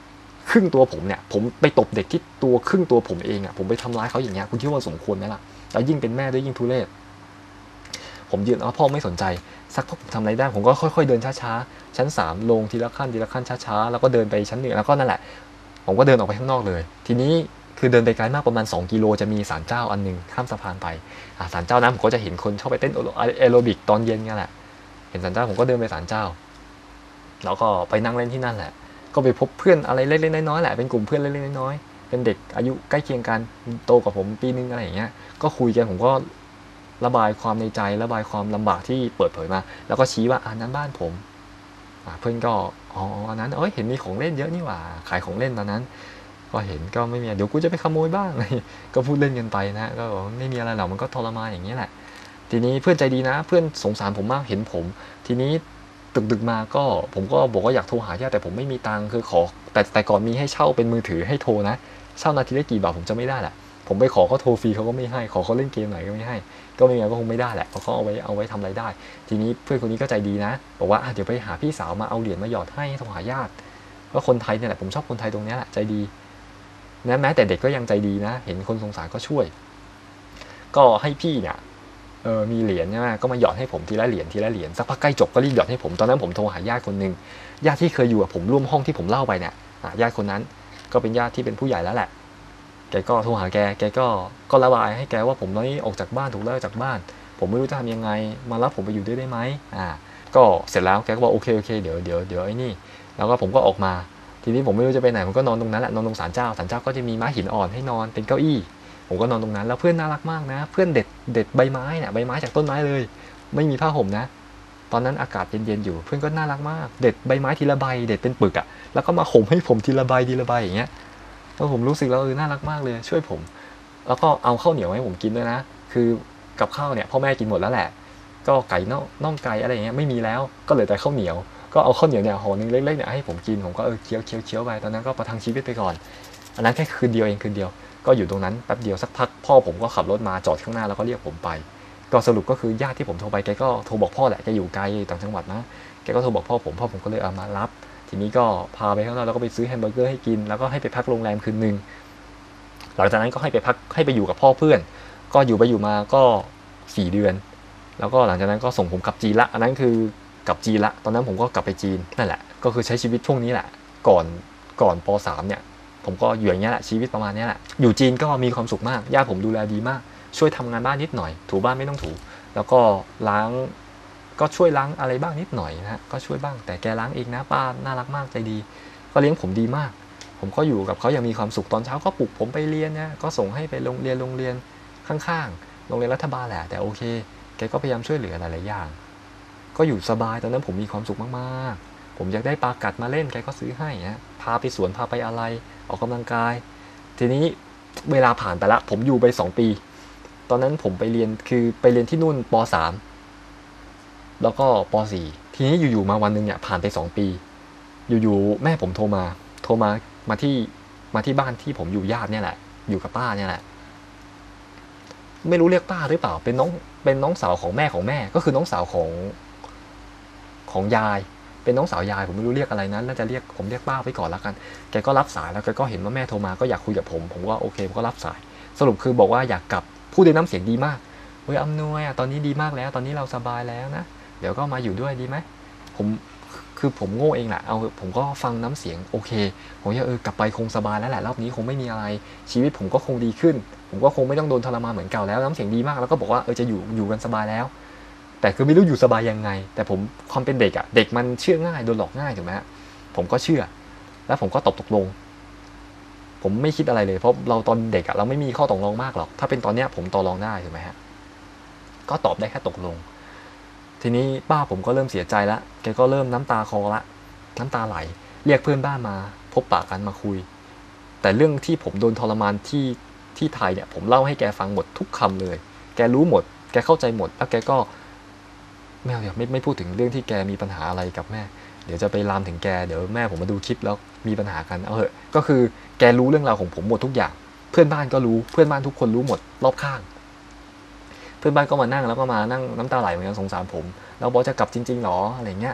[SPEAKER 1] ครึ่งตัวผมเนี่ยผมไปตบเด็กที่ตัวครึ่งตัวผมเองอ่ะผมไปทำร้ายเขาอย่างเงี้ยคุณคิดว่าสมควรไหมล่ะแล้วยิ่งเป็นแม่ด้วยยิ่งทุเรศผมยืนเอาพ่อไม่สนใจสักพักผมทำอะไรได้ผมก็ค่อยๆเดินช้าๆชั้นสามลงทีละขั้นทีละขั้นช้าๆแล้วก็เดินไปชั้นหนึ่งแล้วก็นั่นแหละผมก็เดินออกไปข้างนอกเลยทีนี้คือเดินไปไกลมากประมาณสองกิโลจะมีศาลเจ้าอันนึงข้ามสะพานไปศาลเจ้านั้นผมก็จะเห็นคนชอบไปเต้นแอโรบิกตอนเย็นกันแหละเห็นศาลเจ้าผมก็เดินไปศาลเจ้าแล้วก็ไปนั่งเล่นที่นั่นแหละก็ไปพบเพื่อนอะไรเล็กๆน้อยๆแหละเป็นกลุ่มเพื่อนเล็กๆน้อยๆเป็นเด็กอายุใกล้เคียงกันโตกว่าผมปีนึงอะไรอย่างเงี้ยก็คุยกันผมก็ระบายความในใจระบายความลำบากที่เปิดเผยมาแล้วก็ชี้ว่าอันนั้นบ้านผมเพื่อนก็อ๋ออันนั้นเอ้ยเห็นมีของเล่นเยอะนี่หว่าขายของเล่นตอนนั้นก็เห็นก็ไม่มีเดี๋ยวกูจะไปขโมยบ้างก็พูดเล่นกันไปนะก็ไม่มีอะไรหรอกมันก็ทรมานอย่างนี้แหละทีนี้เพื่อนใจดีนะเพื่อนสงสารผมมากเห็นผมทีนี้ดึกๆมาก็ผมก็บอกว่าอยากโทรหาญาติแต่ผมไม่มีตังค์คือขอแต่แต่ก่อนมีให้เช่าเป็นมือถือให้โทรนะเช่านาทีละกี่บาทผมจะไม่ได้แหละผมไปขอเขาโทรฟรีเขาก็ไม่ให้ขอเขาเล่นเกมไหนก็ไม่ให้ก็ไม่งั้นก็คงไม่ได้แหละเพราะเขาเอาไว้เอาไว้ทำอะไรได้ทีนี้เพื่อนคนนี้ก็ใจดีนะบอกว่าเดี๋ยวไปหาพี่สาวมาเอาเหรียญมาหยอดให้โทรหาญาติก็คนไทยเนี่ยแหละผมชอบคนไทยตรงนี้แหละใจดีนะแม้แต่เด็กก็ยังใจดีนะเห็นคนสงสารก็ช่วยก็ให้พี่เนี่ยเออมีเหรียญใช่ไหมก็มาหยอดให้ผมทีละเหรียญทีละเหรียญสักพักใกล้จบก็รีบหยอดให้ผมตอนนั้นผมโทรหาญาติคนนึงญาติที่เคยอยู่กับผมร่วมห้องที่ผมเล่าไปเนี่ยญาติคนนั้นก็เป็นญาติที่เป็นผู้ใหญ่แล้วแหละแกก็โทรหาแกแกก็ก็ระบายให้แกว่าผมตอนนี้ออกจากบ้านถูกไล่ออกจากบ้านผมไม่รู้จะทำยังไงมารับผมไปอยู่ด้วยได้ไหมอ่าก็เสร็จแล้วแกก็บอกโอเคโอเคเดี๋ยวเดี๋ยวเดี๋ยวไอ้นี่แล้วก็ผมก็ออกมาทีนี้ผมไม่รู้จะไปไหนผมก็นอนตรงนั้นแหละนอนตรงศาลเจ้าศาลเจ้าก็จะมีม้าหินอ่อนให้นอนเป็นเก้าอี้ผมก็นอนตรงนั้นแล้วเพื่อนน่ารักมากนะเพื่อนเด็ดเด็ดใบไม้เนี่ยใบไม้จากต้นไม้เลยไม่มีผ้าห่มนะตอนนั้นอากาศเย็นๆอยู่เพื่อนก็น่ารักมากเด็ดใบไม้ทีละใบเด็ดเป็นปึกอ่ะแล้วก็มาห่มให้ผมทีละใบทีละใบอย่างเงี้ยแล้วผมรู้สึกแล้วเออน่ารักมากเลยช่วยผมแล้วก็เอาข้าวเหนียวให้ผมกินด้วยนะคือกับข้าวเนี่ยพ่อแม่กินหมดแล้วแหละก็ไก่น่องไก่อะไรอย่างเงี้ยไม่มีแล้วก็เหลือแต่ข้าวเหนียวก็เอาข้าวเหนียวเนี่ยห่อนึงเล็กๆเนี่ยให้ผมกินผมก็เออเคี้ยวเคี้ยวเคี้ยวไปตอนนั้นก็ประทังชีวิตไปก่อนอันนั้นแค่คืนเดียวเองคืนเดียวก็อยู่ตรงนั้นแป๊บเดียวสักพักพ่อผมก็ขับรถมาจอดข้างหน้าแล้วก็เรียกผมไปก็สรุปก็คือญาติที่ผมโทรไปแกก็โทรบอกพ่อแหละแกอยู่ไกลต่างจังหวัดนะแกก็โทรบอกพ่อผมพ่อผมก็เลยเอามารับทีนี้ก็พาไปข้างนอกแล้วก็ไปซื้อแฮมเบอร์เกอร์ให้กินแล้วก็ให้ไปพักโรงแรมคืนนึงหลังจากนั้นก็ให้ไปพักให้ไปอยู่กับพ่อเพื่อนก็อยู่ไปอยู่มาก็สี่เดือนแล้วก็หลังจากนั้นก็ส่งผมกลับจีนละอันนั้นคือกลับจีนละตอนนั้นผมก็กลับไปจีนนั่นแหละก็คือใช้ชีวิตช่วงนี้แหละก่อนก่อนป.สาม เนี่ยผมก็อยู่อย่างเงี้ยแหละชีวิตประมาณนี้แหละอยู่จีนก็มีความสุขมากญาติผมดูแลดีมากช่วยทำงานบ้านนิดหน่อยถูบ้านไม่ต้องถูแล้วก็ล้างก็ช่วยล้างอะไรบ้างนิดหน่อยนะฮะก็ช่วยบ้างแต่แกล้างเองนะป้าน่ารักมากใจดีก็เลี้ยงผมดีมากผมก็อยู่กับเขาอย่างมีความสุขตอนเช้าก็ปลุกผมไปเรียนนะก็ส่งให้ไปโรงเรียนโรงเรียนข้างๆโรงเรียนรัฐบาลแหละแต่โอเคแกก็พยายามช่วยเหลือหลายๆอย่างก็อยู่สบายตอนนั้นผมมีความสุขมากๆผมอยากได้ปลากัดมาเล่นแกก็ซื้อให้นะพาไปสวนพาไปอะไรออกกำลังกายทีนี้เวลาผ่านไปละผมอยู่ไปสองปีตอนนั้นผมไปเรียนคือไปเรียนที่นู่นป.สาม แล้วก็ป.สี่ ทีนี้อยู่ๆมาวันนึงเนี่ยผ่านไปสองปีอยู่ๆแม่ผมโทรมาโทรมามาที่มาที่บ้านที่ผมอยู่ญาติเนี่ยแหละอยู่กับป้าเนี่ยแหละไม่รู้เรียกป้าหรือเปล่าเป็นน้องเป็นน้องสาวของแม่ของแม่ก็คือน้องสาวของของยายเป็นน้องสาวยายผมไม่รู้เรียกอะไรนั้นน่าจะเรียกผมเรียกป้าไว้ก่อนแล้วกันแกก็รับสายแล้วแกก็เห็นว่าแม่โทรมาก็อยากคุยกับผมผมก็โอเคผมก็รับสายสรุปคือบอกว่าอยากกลับพูดด้วยน้ำเสียงดีมากเฮ้ยอำนวยอ่ะตอนนี้ดีมากแล้วตอนนี้เราสบายแล้วนะเดี๋ยวก็มาอยู่ด้วยดีไหมผมคือผมโง่เองแหละเอาผมก็ฟังน้ำเสียงโอเคผมว่าเออกลับไปคงสบายแล้วแหละรอบนี้คงไม่มีอะไรชีวิตผมก็คงดีขึ้นผมก็คงไม่ต้องโดนทรมานเหมือนเก่าแล้วน้ำเสียงดีมากแล้วก็บอกว่าเออจะอยู่อยู่กันสบายแล้วแต่คือไม่รู้อยู่สบายยังไงแต่ผมความเป็นเด็กอ่ะเด็กมันเชื่อง่ายโดนหลอกง่ายถูกไหมผมก็เชื่อแล้วผมก็ตอบตกลงผมไม่คิดอะไรเลยเพราะเราตอนเด็กอ่ะเราไม่มีข้อตกลงมากหรอกถ้าเป็นตอนเนี้ยผมต่อรองได้ถูกไหมฮะก็ตอบได้แค่ตกลงทีนี้ป้าผมก็เริ่มเสียใจแล้วแกก็เริ่มน้ำตาคลอละน้ำตาไหลเรียกเพื่อนบ้านมาพบปะกันมาคุยแต่เรื่องที่ผมโดนทรมานที่ที่ไทยเนี่ยผมเล่าให้แกฟังหมดทุกคำเลยแกรู้หมดแกเข้าใจหมดแล้วแกก็ไม่เอาเดี๋ยวไม่ไม่พูดถึงเรื่องที่แกมีปัญหาอะไรกับแม่เดี๋ยวจะไปลามถึงแกเดี๋ยวแม่ผมมาดูคลิปแล้วมีปัญหากันเอาเถอะก็คือแกรู้เรื่องราวของผมหมดทุกอย่างเพื่อนบ้านก็รู้เพื่อนบ้านทุกคนรู้หมดรอบข้างเพื่อนบ้านก็มานั่งแล้วก็มานั่งน้ำตาไหลเหมือนกันสงสารผมแล้วบอกจะกลับจริงๆหรออะไรเงี้ย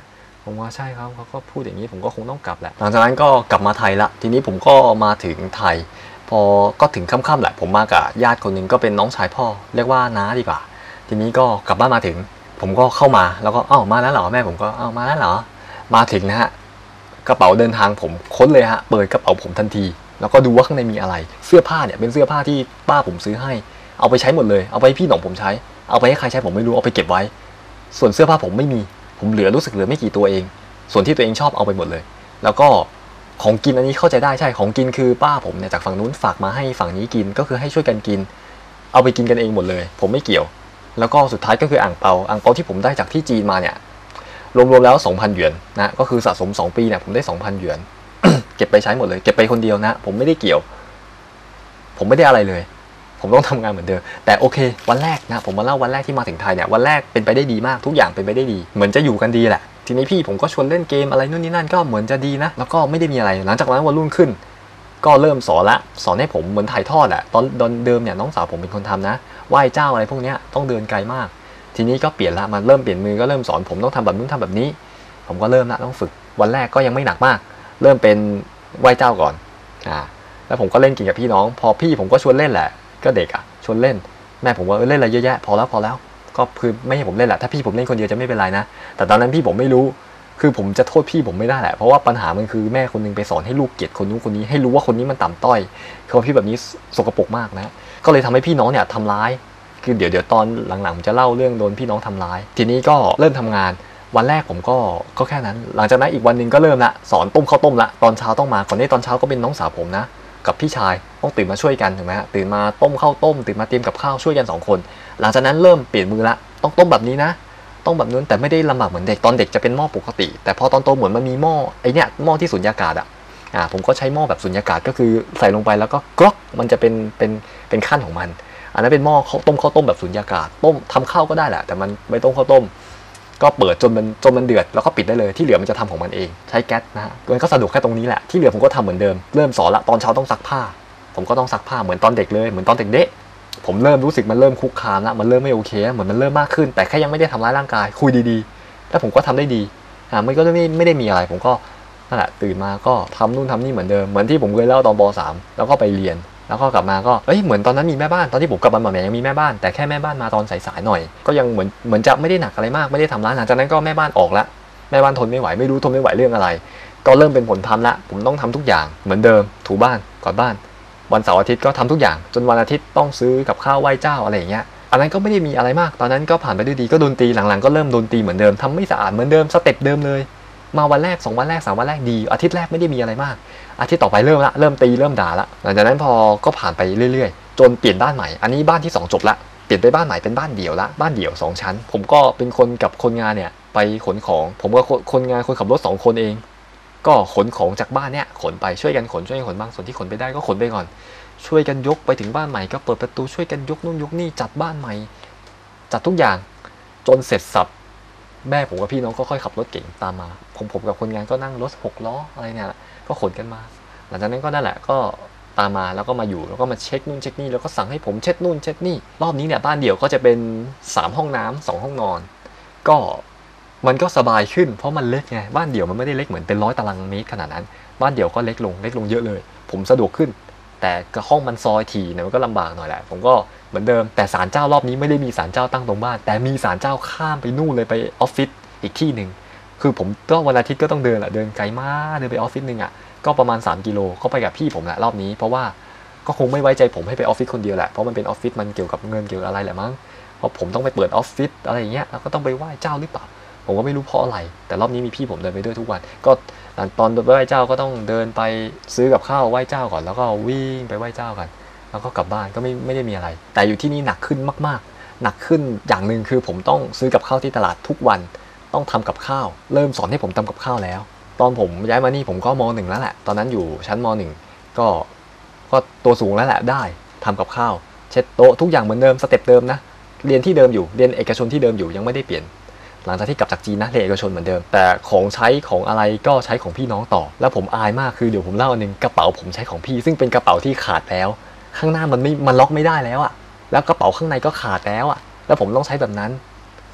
[SPEAKER 1] ผมว่าใช่ครับเขาก็พูดอย่างนี้ผมก็คงต้องกลับแหละหลังจากนั้นก็กลับมาไทยละทีนี้ผมก็มาถึงไทยพอก็ถึงค่ำๆแหละผมมากับญาติคนหนึ่งก็เป็นน้องชายพ่อเรียกว่าน้าดีกว่าทีนี้ก็กลับบ้านมาถึงผมก็เข้ามาแล้วก็อ้าวมาแล้วเหรอแม่ผมก็อ้าวมาแล้วเหรอมาถึงนะฮะกระเป๋าเดินทางผมค้นเลยฮะเปิดกระเป๋าผมทันทีแล้วก็ดูว่าข้างในมีอะไรเสื้อผ้าเนี่ยเป็นเสื้อผ้าที่ป้าผมซื้อให้เอาไปใช้หมดเลยเอาไปให้พี่หน่องผมใช้เอาไปให้ใครใช้ผมไม่รู้เอาไปเก็บไว้ส่วนเสื้อผ้าผมไม่มีผมเหลือรู้สึกเหลือไม่กี่ตัวเองส่วนที่ตัวเองชอบเอาไปหมดเลยแล้วก็ของกินอันนี้เข้าใจได้ใช่ของกินคือป้าผมเนี่ยจากฝั่งนู้นฝากมาให้ฝั่งนี้กินก็คือให้ช่วยกันกินเอาไปกินกันเองหมดเลยผมไม่เกี่ยวแล้วก็สุดท้ายก็คืออ่างเปาอ่างเปาที่ผมได้จากที่จีนมาเนี่ยรวมๆแล้ว สองพัน หยวนนะก็คือสะสมสองปีเนี่ยผมได้ สองพัน หยวน เก็บไปใช้หมดเลยเก็บไปคนเดียวนะผมไม่ได้เกี่ยวผมไม่ได้อะไรเลยผมต้องทำงานเหมือนเดิมแต่โอเควันแรกนะผมมาเล่าวันแรกที่มาถึงไทยเนี่ยวันแรกเป็นไปได้ดีมากทุกอย่างเป็นไปได้ดีเหมือนจะอยู่กันดีแหละทีนี้พี่ผมก็ชวนเล่นเกมอะไรนู่นนี่นั่นก็เหมือนจะดีนะแล้วก็ไม่ได้มีอะไรหลังจากนั้นวันรุ่งขึ้นก็เริ่มสอนละสอนให้ผมเหมือนถ่ายทอดอะตอนตอนเดิมเนี่ยน้องสาวผมเป็นคนทำนะไหว้เจ้าอะไรพวกนี้ต้องเดินไกลมากทีนี้ก็เปลี่ยนละมันเริ่มเปลี่ยนมือก็เริ่มสอนผมต้องทำแบบนู้นทำแบบนี้ผมก็เริ่มละต้องฝึกวันแรกก็ยังไม่หนักมากเริ่มเป็นไหว้เจ้าก่อนอ่าแล้วผมก็เล่นกินกับพี่น้องพอพี่ผมก็ชวนเล่นแหละก็เด็กอะชวนเล่นแม่ผมว่าเล่นอะไรเยอะแยะพอแล้วพอแล้วก็คือไม่ให้ผมเล่นแหละถ้าพี่ผมเล่นคนเดียวจะไม่เป็นไรนะแต่ตอนนั้นพี่ผมไม่รู้คือผมจะโทษพี่ผมไม่ได้แหละเพราะว่าปัญหามันคือแม่คนนึงไปสอนให้ลูกเกลียดคนนู้นคนนี้ให้รู้ว่าคนนี้มันต่ำต้อยเขาพี่แบบนี้สกปรกมากนะก็เลยทำให้พี่น้องเนี่ยทำร้ายคือเดี๋ยวเดี๋ยวตอนหลังๆผมจะเล่าเรื่องโดนพี่น้องทำร้ายทีนี้ก็เริ่มทำงานวันแรกผมก็ก็แค่นั้นหลังจากนั้นอีกวันหนึ่งก็เริ่มละสอนต้มข้าวต้มละตอนเช้าต้องมาก่อนนี้ตอนเช้าก็เป็นน้องสาวผมนะกับพี่ชายต้องตื่นมาช่วยกันถูกไหมฮะตื่นมาต้มข้าวต้มตื่นมาเตรียมกับข้าวช่วยกันสองคนหลังจากนั้นเริ่มเปลี่ยนมือละต้องต้มแบบนี้นะต้องแบบนู้นแต่ไม่ได้ลำบากเหมือนเด็กตอนเด็กจะเป็นหม้อปกติแต่พอตอนโตเหมือนมันมีหม้อไอเนี้ยหม้อที่สุญญากาศอ่ะอ่าผมก็ใช้หม้อแบบสุญญากาศก็คือใส่ลงไปแล้วก็กรอกมันจะเป็นเป็นเป็นขั้นของมันอันนั้นเป็นหม้อข้าวต้มข้าวต้มแบบสุญญากาศต้มทำข้าวก็ได้แหละแต่มันไม่ต้มข้าวต้มก็เปิดจนมันจนมันเดือดแล้วก็ปิดได้เลยที่เหลือมันจะทำของมันเองใช้แก๊สนะฮะมันก็สะดวกแค่ตรงนี้แหละที่เหลือผมก็ทำเหมือนเดิมเริ่มสอนละตอนเช้าต้องซักผ้าผมก็ต้องซักผ้าเหมือนตอนเด็กเลยเหมือนตอนเด็กเด็กผมเริ่มรู้สึกมันเริ่มคุกคามละมันเริ่มไม่โอเคเหมือนมันเริ่มมากขึ้นแต่แค่ยังไม่ได้ทำร้ายร่างกายคุยดีๆแล้วผมก็ทำได้ดีอ่าไม่ก็ไม่ไม่ได้มีอะไรผมก็นั่นแหละตื่นมาก็ทำนู่นทำนี่เหมือนเดิมเหมือนที่ผมเคยเล่าตอนป .สาม แล้วก็ไปเรียนแล้วก็กลับมาก็เอ้ยเหมือนตอนนั้นมีแม่บ้านตอนที่ผมกลับมาใหม่ยังมีแม่บ้านแต่แค่แม่บ้านมาตอนสายๆหน่อยก็ยังเหมือนเหมือนจะไม่ได้หนักอะไรมากไม่ได้ทำร้ายหลังจากนั้นก็แม่บ้านออกละแม่บ้านทนไม่ไหวไม่รู้ทนไม่ไหวเรื่องอะไรก็เริ่มเป็นผลทำละผมต้องทำทุกอย่างเหมือนเดิมถูบ้านกวาดบ้านวันเสาร์อาทิตย์ก็ทำทุกอย่างจนวันอาทิตย์ต้องซื้อกับข้าวไหว้เจ้าอะไรอย่างเงี้ยอันนั้นก็ไม่ได้มีอะไรมากตอนนั้นก็ผ่านไปด้วยดีก็ดนตรีหลังๆก็เริ่มดนตรีเหมือนเดิมทำไม่สะอาดเหมือนเดิมสเต็ปเดิมเลยมาวันแรกสองวันแรกสามวันแรกดีอาทิตย์แรกไม่ได้มีอะไรมากอาทิตย์ต่อไปเริ่มละเริ่มตีเริ่มด่าละหลังจากนั้นพอก็ผ่านไปเรื่อยๆจนเปลี่ยนบ้านใหม่อันนี้บ้านที่สองจบละเปลี่ยนไปบ้านใหม่เป็นบ้านเดี่ยวละบ้านเดี่ยวสองชั้นผมก็เป็นคนกับคนงานเนี่ยไปขนของผมก็คนงานคนขับรถสองคนเองก็ขนของจากบ้านเนี่ยขนไปช่วยกันขนช่วยกันขนบ้างส่วนที่ขนไปได้ก็ขนไปก่อนช่วยกันยกไปถึงบ้านใหม่ก็เปิดประตูช่วยกันยกนู่นยกนี่จัดบ้านใหม่จัดทุกอย่างจนเสร็จสับแม่ผมกับพี่น้องก็ค่อยขับรถเก่งตามมาผมผมกับคนงานก็นั่งรถหกล้ออะไรเนี่ยก็ขนกันมาหลังจากนั้นก็นั่นแหละก็ตามมาแล้วก็มาอยู่แล้วก็มาเช็คนู่นเช็คนี่แล้วก็สั่งให้ผมเช็ดนู่นเช็ดนี่รอบนี้เนี่ยบ้านเดี่ยวก็จะเป็นสามห้องน้ำสองห้องนอนก็มันก็สบายขึ้นเพราะมันเล็กไงบ้านเดี่ยวมันไม่ได้เล็กเหมือนเป็นร้อยตารางเมตรขนาดนั้นบ้านเดี่ยวก็เล็กลงเล็กลงเยอะเลยผมสะดวกขึ้นแต่ห้องมันซอยถี่เนี่ยมันก็ลำบากหน่อยแหละผมก็เหมือนเดิมแต่ศาลเจ้ารอบนี้ไม่ได้มีศาลเจ้าตั้งตรงบ้านแต่มีศาลเจ้าข้ามไปนู่นเลยไปออฟฟิศอีกที่หนึ่งคือผมก็วันอาทิตย์ก็ต้องเดินแหละเดินไกลมากเดินไปออฟฟิศนึงอ่ะก็ประมาณสามกิโลก็ไปกับพี่ผมแหละรอบนี้เพราะว่าก็คงไม่ไว้ใจผมให้ไปออฟฟิศคนเดียวแหละเพราะมันเป็นออฟฟิศมันเกี่ยวกับเงินเกี่ยวกับอะไรแหละมั้งเพราะผมต้องไปเปิดออฟฟิศอะไรอย่างเงี้ยแล้วก็ต้องไปไหว้เจ้าหรือเปล่าผมก็ไม่รู้เพราะอะไรแต่รอบนี้มีพี่ผมเดินไปด้วยทุกวันก็ตอนไปไหว้เจ้าก็ต้องเดินไปซื้อกับข้าวไหว้เจ้าก่อนแล้วก็วิ่งไปไหว้เจ้ากันแล้วก็กลับบ้านก็ไม่ไม่ได้มีอะไรแต่อยู่ที่นี่หนักขึ้นมากๆหนักขึ้นอย่างหนึ่งคือผมต้องซื้อกับข้าวที่ตลาดทุกวันต้องทำกับข้าวเริ่มสอนให้ผมทำกับข้าวแล้วตอนผมย้ายมานี่ผมก็มหนึ่งแล้วแหละตอนนั้นอยู่ชั้นมหนึ่งก็ก็ตัวสูงแล้วแหละได้ทำกับข้าวเช็ดโต๊ะทุกอย่างเหมือนเดิมสเต็ปเดิมนะเรียนที่เดิมอยู่เรียนเอกชนที่เดิมอยู่ยังไม่ได้เปลี่ยนหลังจากที่กลับจากจีนนะเรียนเอกชนเหมือนเดิมแต่ของใช้ของอะไรก็ใช้ของพี่น้องต่อแล้วผมอายมากคือเดี๋ยวผมเล่าอันนึงกระเป๋าผมใช้ของพี่ซึ่งเป็นกระเป๋าที่ขาดแล้วข้างหน้ามันไม่มันล็อกไม่ได้แล้วอะแล้วกระเป๋าข้างในก็ขาดแล้วอะแล้วผมต้องใช้แบบนั้น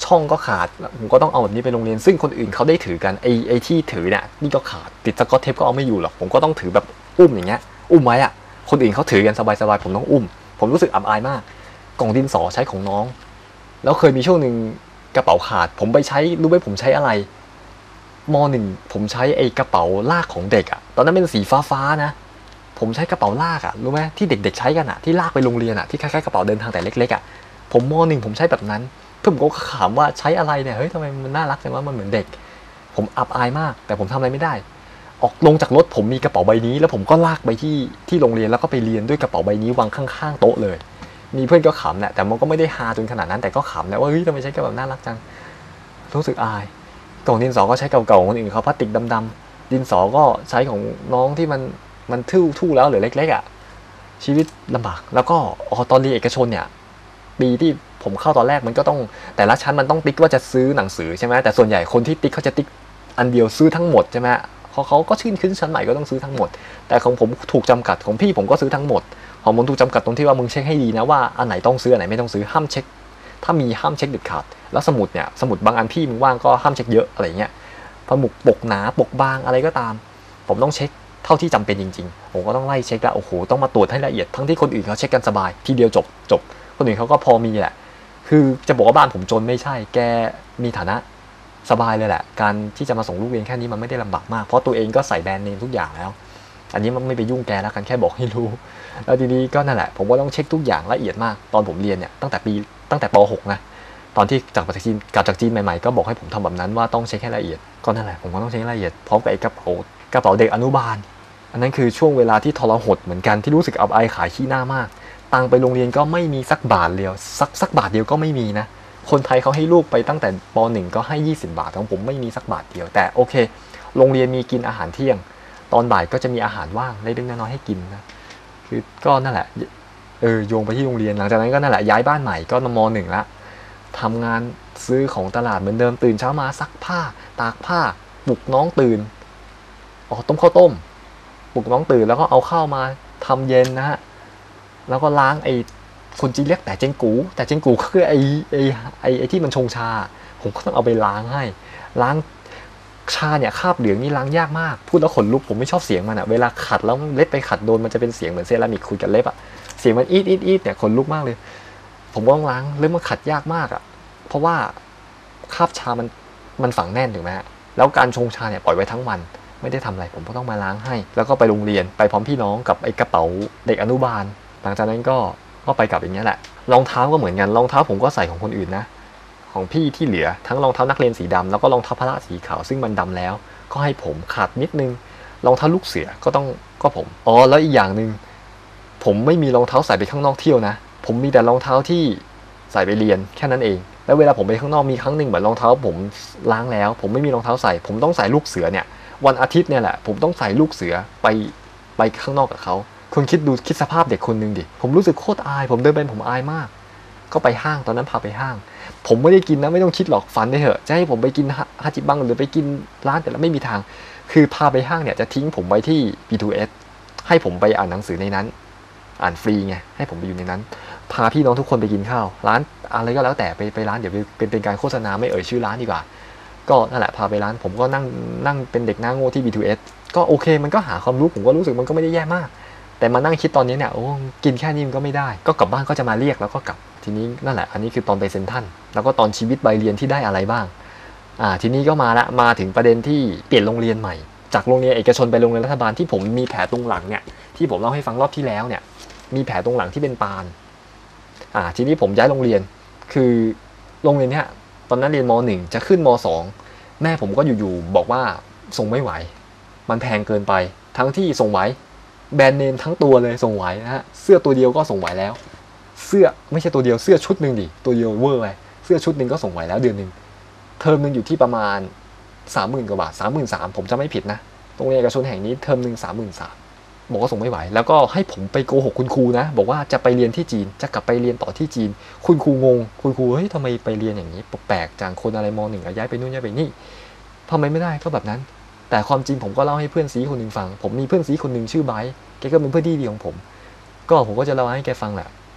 [SPEAKER 1] ช่องก็ขาดผมก็ต้องเอาแบบนี้ไปโรงเรียนซึ่งคนอื่นเขาได้ถือกันไอ้ไอ้ที่ถือเนี่ยนี่ก็ขาดติดสกอตเทปก็เอาไม่อยู่หรอกผมก็ต้องถือแบบอุ้มอย่างเงี้ยอุ้มไว้อะคนอื่นเขาถือกันสบายๆผมต้องอุ้มผมรู้สึกอับอายมากกล่องดินสอใช้ของน้องแล้วเคยมีช่วงหนึ่งกระเป๋าขาดผมไปใช้รู้ไหมผมใช้อะไรมหนึ่งผมใช้ไอ้กระเป๋าลากของเด็กอะตอนนั้นเป็นสีฟ้าๆนะผมใช้กระเป๋าลากอะรู้ไหมที่เด็กๆใช้กันอะที่ลากไปโรงเรียนอะที่คล้ายๆกระเป๋าเดินทางแต่เล็กๆอะผมมหนึ่งผมใช้แบบนั้นเพื่อนผมก็ถามว่าใช้อะไรเนี่ยเฮ้ยทำไมมันน่ารักจังว่ามันเหมือนเด็กผมอับอายมากแต่ผมทำอะไรไม่ได้ออกลงจากรถผมมีกระเป๋าใบนี้แล้วผมก็ลากไปที่ที่โรงเรียนแล้วก็ไปเรียนด้วยกระเป๋าใบนี้วางข้างๆโต๊ะเลยมีเพื่อนก็ขำแหละแต่มันก็ไม่ได้ฮาจนขนาดนั้นแต่ก็ขำแหละว่าเฮ้ยทำไมใช้กระเป๋าน่ารักจังรู้สึกอายกล่องดินสอก็ใช้เก่าๆของคนอื่นเขาพลาสติกดำๆดินสอก็ใช้ของน้องที่มันมันทื่อทู่แล้วหรือเล็กๆอ่ะชีวิตลำบากแล้วก็อ๋อตอนเรียนเอกชนเนี่ยปีที่ผมเข้าตอนแรกมันก็ต้องแต่ละชั้นมันต้องติ๊กว่าจะซื้อหนังสือใช่ไหมแต่ส่วนใหญ่คนที่ติ๊กเขาจะติ๊กอันเดียวซื้อทั้งหมดใช่ไหมเขาเขาก็ชื่นขึ้นชั้นใหม่ก็ต้องซื้อทั้งหมดแต่ของผมถูกจำกัดของพี่ผมก็ซื้อทั้งหมดของผมถูกจำกัดตรงที่ว่ามึงเช็คให้ดีนะว่าอันไหนต้องซื้ออันไหนไม่ต้องซื้อห้ามเช็คถ้ามีห้ามเช็คเด็ดขาดแล้วสมุดเนี่ยสมุดบางอันพี่มึงว่างก็ห้ามเช็คเยอะอะไรเงี้ยพอหมุกปกหนาปกบางอะไรก็ตามผมต้องเช็คเท่าที่จำเป็นจริงๆผมก็ต้องไล่เช็คละโอ้โหต้องมาตรวจให้ละเอียดทั้งที่คนอื่นเขาเช็คกันสบายทีเดียวจบจบคนอื่นเขาก็พอมีแหละคือจะบอกว่าบ้านผมจนไม่ใช่แกมีฐานะสบายเลยแหละการที่จะมาส่งลูกเรียนแค่นี้มันไม่ได้ลำบากมากเพราะตัวเองก็ใส่แบรนด์เนมทุกอย่างแล้วอันนี้มันไม่ไปยุ่งแกแล้วกันแค่บอกให้รู้แล้วทีนี้ก็นั่นแหละผมก็ต้องเช็คทุกอย่างละเอียดมากตอนผมเรียนเนี่ยตั้งแต่ปีตั้งแต่ป หกนะตอนที่จากประเทศจีนกลับจากจีนใหม่ๆก็บอกให้ผมทำแบบนั้นว่าต้องเช็คให้ละเอียดก็นั่นแหละผมก็ต้องเช็คละเอียดพร้อมกับไอ้กระเป๋ากระเป๋าเด็กอนุบาลอันนั้นคือช่วงเวลาที่ทรหดเหมือนกันที่รู้สึกอับอายขายขี้หน้ามากตังไปโรงเรียนก็ไม่มีสักบาทเดียวสักสักบาทเดียวก็ไม่มีนะคนไทยเขาให้ลูกไปตั้งแต่ป หนึ่งก็ให้ยี่สิบบาทของผมไม่มีสักบาทเดียวแต่โอเคโรงเรียนมีกินอาหารเที่ยงตอนบ่ายก็จะมีอาหารว่างเล็กๆน้อยๆให้กินนะคือก็นั่นแหละเออโยงไปที่โรงเรียนหลังจากนั้นก็นั่นแหละย้ายบ้านใหม่ก็มหนึ่งละทำงานซื้อของตลาดเหมือนเดิมตื่นเช้ามาซักผ้าตากผ้าปลุกน้องตื่นอ๋อต้มข้าวต้มปลุกน้องตื่นแล้วก็เอาข้าวมาทำเย็นนะฮะแล้วก็ล้างไอ้คนจีนเรียกแต่เจงกูแต่เจงกูก็คือไอ้ไอ้ไอ้ไอ้ที่มันชงชาผมก็ต้องเอาไปล้างให้ล้างชาเนี่ยคราบเหลืองนี่ล้างยากมากพูดแล้วขนลุกผมไม่ชอบเสียงมันอะเวลาขัดแล้วเล็บไปขัดโดนมันจะเป็นเสียงเหมือนเซรามิกคุยกับเล็บอะเสียงมันอีดอีดอีดเนี่ยขนลุกมากเลยผมก็ต้องล้างเล็บมันขัดยากมากอะเพราะว่าคราบชามันมันฝังแน่นถูกไหมฮะแล้วการชงชาเนี่ยปล่อยไว้ทั้งวันไม่ได้ทำอะไรผมก็ต้องมาล้างให้แล้วก็ไปโรงเรียนไปพร้อมพี่น้องกับไอ้กระเป๋าเด็กอนุบาลหลังจากนั้นก็ก็ไปกับอย่างเงี้ยแหละรองเท้าก็เหมือนกันรองเท้าผมก็ใส่ของคนอื่นนะของพี่ที่เหลือทั้งรองเท้านักเรียนสีดำแล้วก็รองเท้าพละสีขาวซึ่งมันดำแล้วก็ให้ผมขาดนิดนึงรองเท้าลูกเสือก็ต้องก็ผมอ๋อแล้วอีกอย่างหนึ่งผมไม่มีรองเท้าใส่ไปข้างนอกเที่ยวนะผมมีแต่รองเท้าที่ใส่ไปเรียนแค่นั้นเองแล้วเวลาผมไปข้างนอกมีครั้งหนึ่งเหมือนรองเท้าผมล้างแล้วผมไม่มีรองเท้าใส่ผมต้องใส่ลูกเสือเนี่ยวันอาทิตย์เนี่ยแหละผมต้องใส่ลูกเสือไปไปข้างนอกกับเขาคุณคิดดูคิดสภาพเด็กคนนึงดิผมรู้สึกโคตรอายผมเดินไปผมอายมากก็ไปห้างตอนนั้นพาไปห้างผมไม่ได้กินนะไม่ต้องคิดหรอกฝันได้เถอะจะให้ผมไปกินฮาจิบังหรือไปกินร้านแต่ละไม่มีทางคือพาไปห้างเนี่ยจะทิ้งผมไว้ที่ บี ทู เอส ให้ผมไปอ่านหนังสือในนั้นอ่านฟรีไงให้ผมไปอยู่ในนั้นพาพี่น้องทุกคนไปกินข้าวร้านอะไรก็แล้วแต่ไปไปร้านเดี๋ยวเป็นเป็นการโฆษณาไม่เอ่ยชื่อร้านดีกว่าก็นั่นแหละพาไปร้านผมก็นั่งนั่งเป็นเด็กหน้าโง่ที่ บี ทู เอส ก็โอเคมันก็หาความรู้ผมก็รู้สึกมันก็ไม่ได้แย่มากแต่มานั่งคิดตอนนี้เนี่ยโอ้กินแค่นี้มันก็ไม่ได้ก็กลับบ้านก็จะมาเรียกแล้วก็กลับทีนี้นั่นแหละอันนี้คือตอนไปเซ็นทรัลแล้วก็ตอนชีวิตใบเรียนที่ได้อะไรบ้างอ่าทีนี้ก็มาละมาถึงประเด็นที่เปลี่ยนโรงเรียนใหม่จากโรงเรียนเอกชนไปโรงเรียนรัฐบาลที่ผมมีแผลตรงหลังเนี่ยที่ผมเล่าให้ฟังรอบที่แล้วเนี่ยมีแผลตรงหลังที่เป็นปานอ่าทีนี้ผมย้ายโรงเรียนคือโรงเรียนเนี้ยตอนนั้นเรียนม.หนึ่งจะขึ้นม.สองแม่ผมก็อยู่ๆบอกว่าส่งไม่ไหวมันแพงเกินไปทั้งที่ส่งไหวแบรนด์เนมทั้งตัวเลยส่งไหวนะฮะเสื้อตัวเดียวก็ส่งไหวแล้วเสื้อไม่ใช่ตัวเดียวเสื้อชุดหนึ่งดิตัวเดียวเวอร์ไปเสื้อชุดหนึ่งก็ส่งไหวแล้วเดือนหนึ่งเทอมหนึ่งอยู่ที่ประมาณสามหมื่นกว่าบาทสามหมื่นสามผมจะไม่ผิดนะโรงเรียนเอกชนแห่งนี้เทอมหนึ่งสามหมื่นสามบอกว่าส่งไม่ไหวแล้วก็ให้ผมไปโกหกคุณครูนะบอกว่าจะไปเรียนที่จีนจะกลับไปเรียนต่อที่จีนคุณครูงงคุณครูเฮ้ยทำไมไปเรียนอย่างนี้แปลกจังคนอะไรมหนึ่งย้ายไปนู่นย้ายไปนี่ทำไมไม่ได้ก็แบบนั้นแต่ความจริงผมก็เล่าให้เพื่อนซีคนหนึ่งฟังผมมีเพื่อนซีคนหนึ่งชื่อไบร์ทแกก็เป็นเพื่อนที่ดีของผมก็ผมก็จะเล่าให้แกฟังแหละ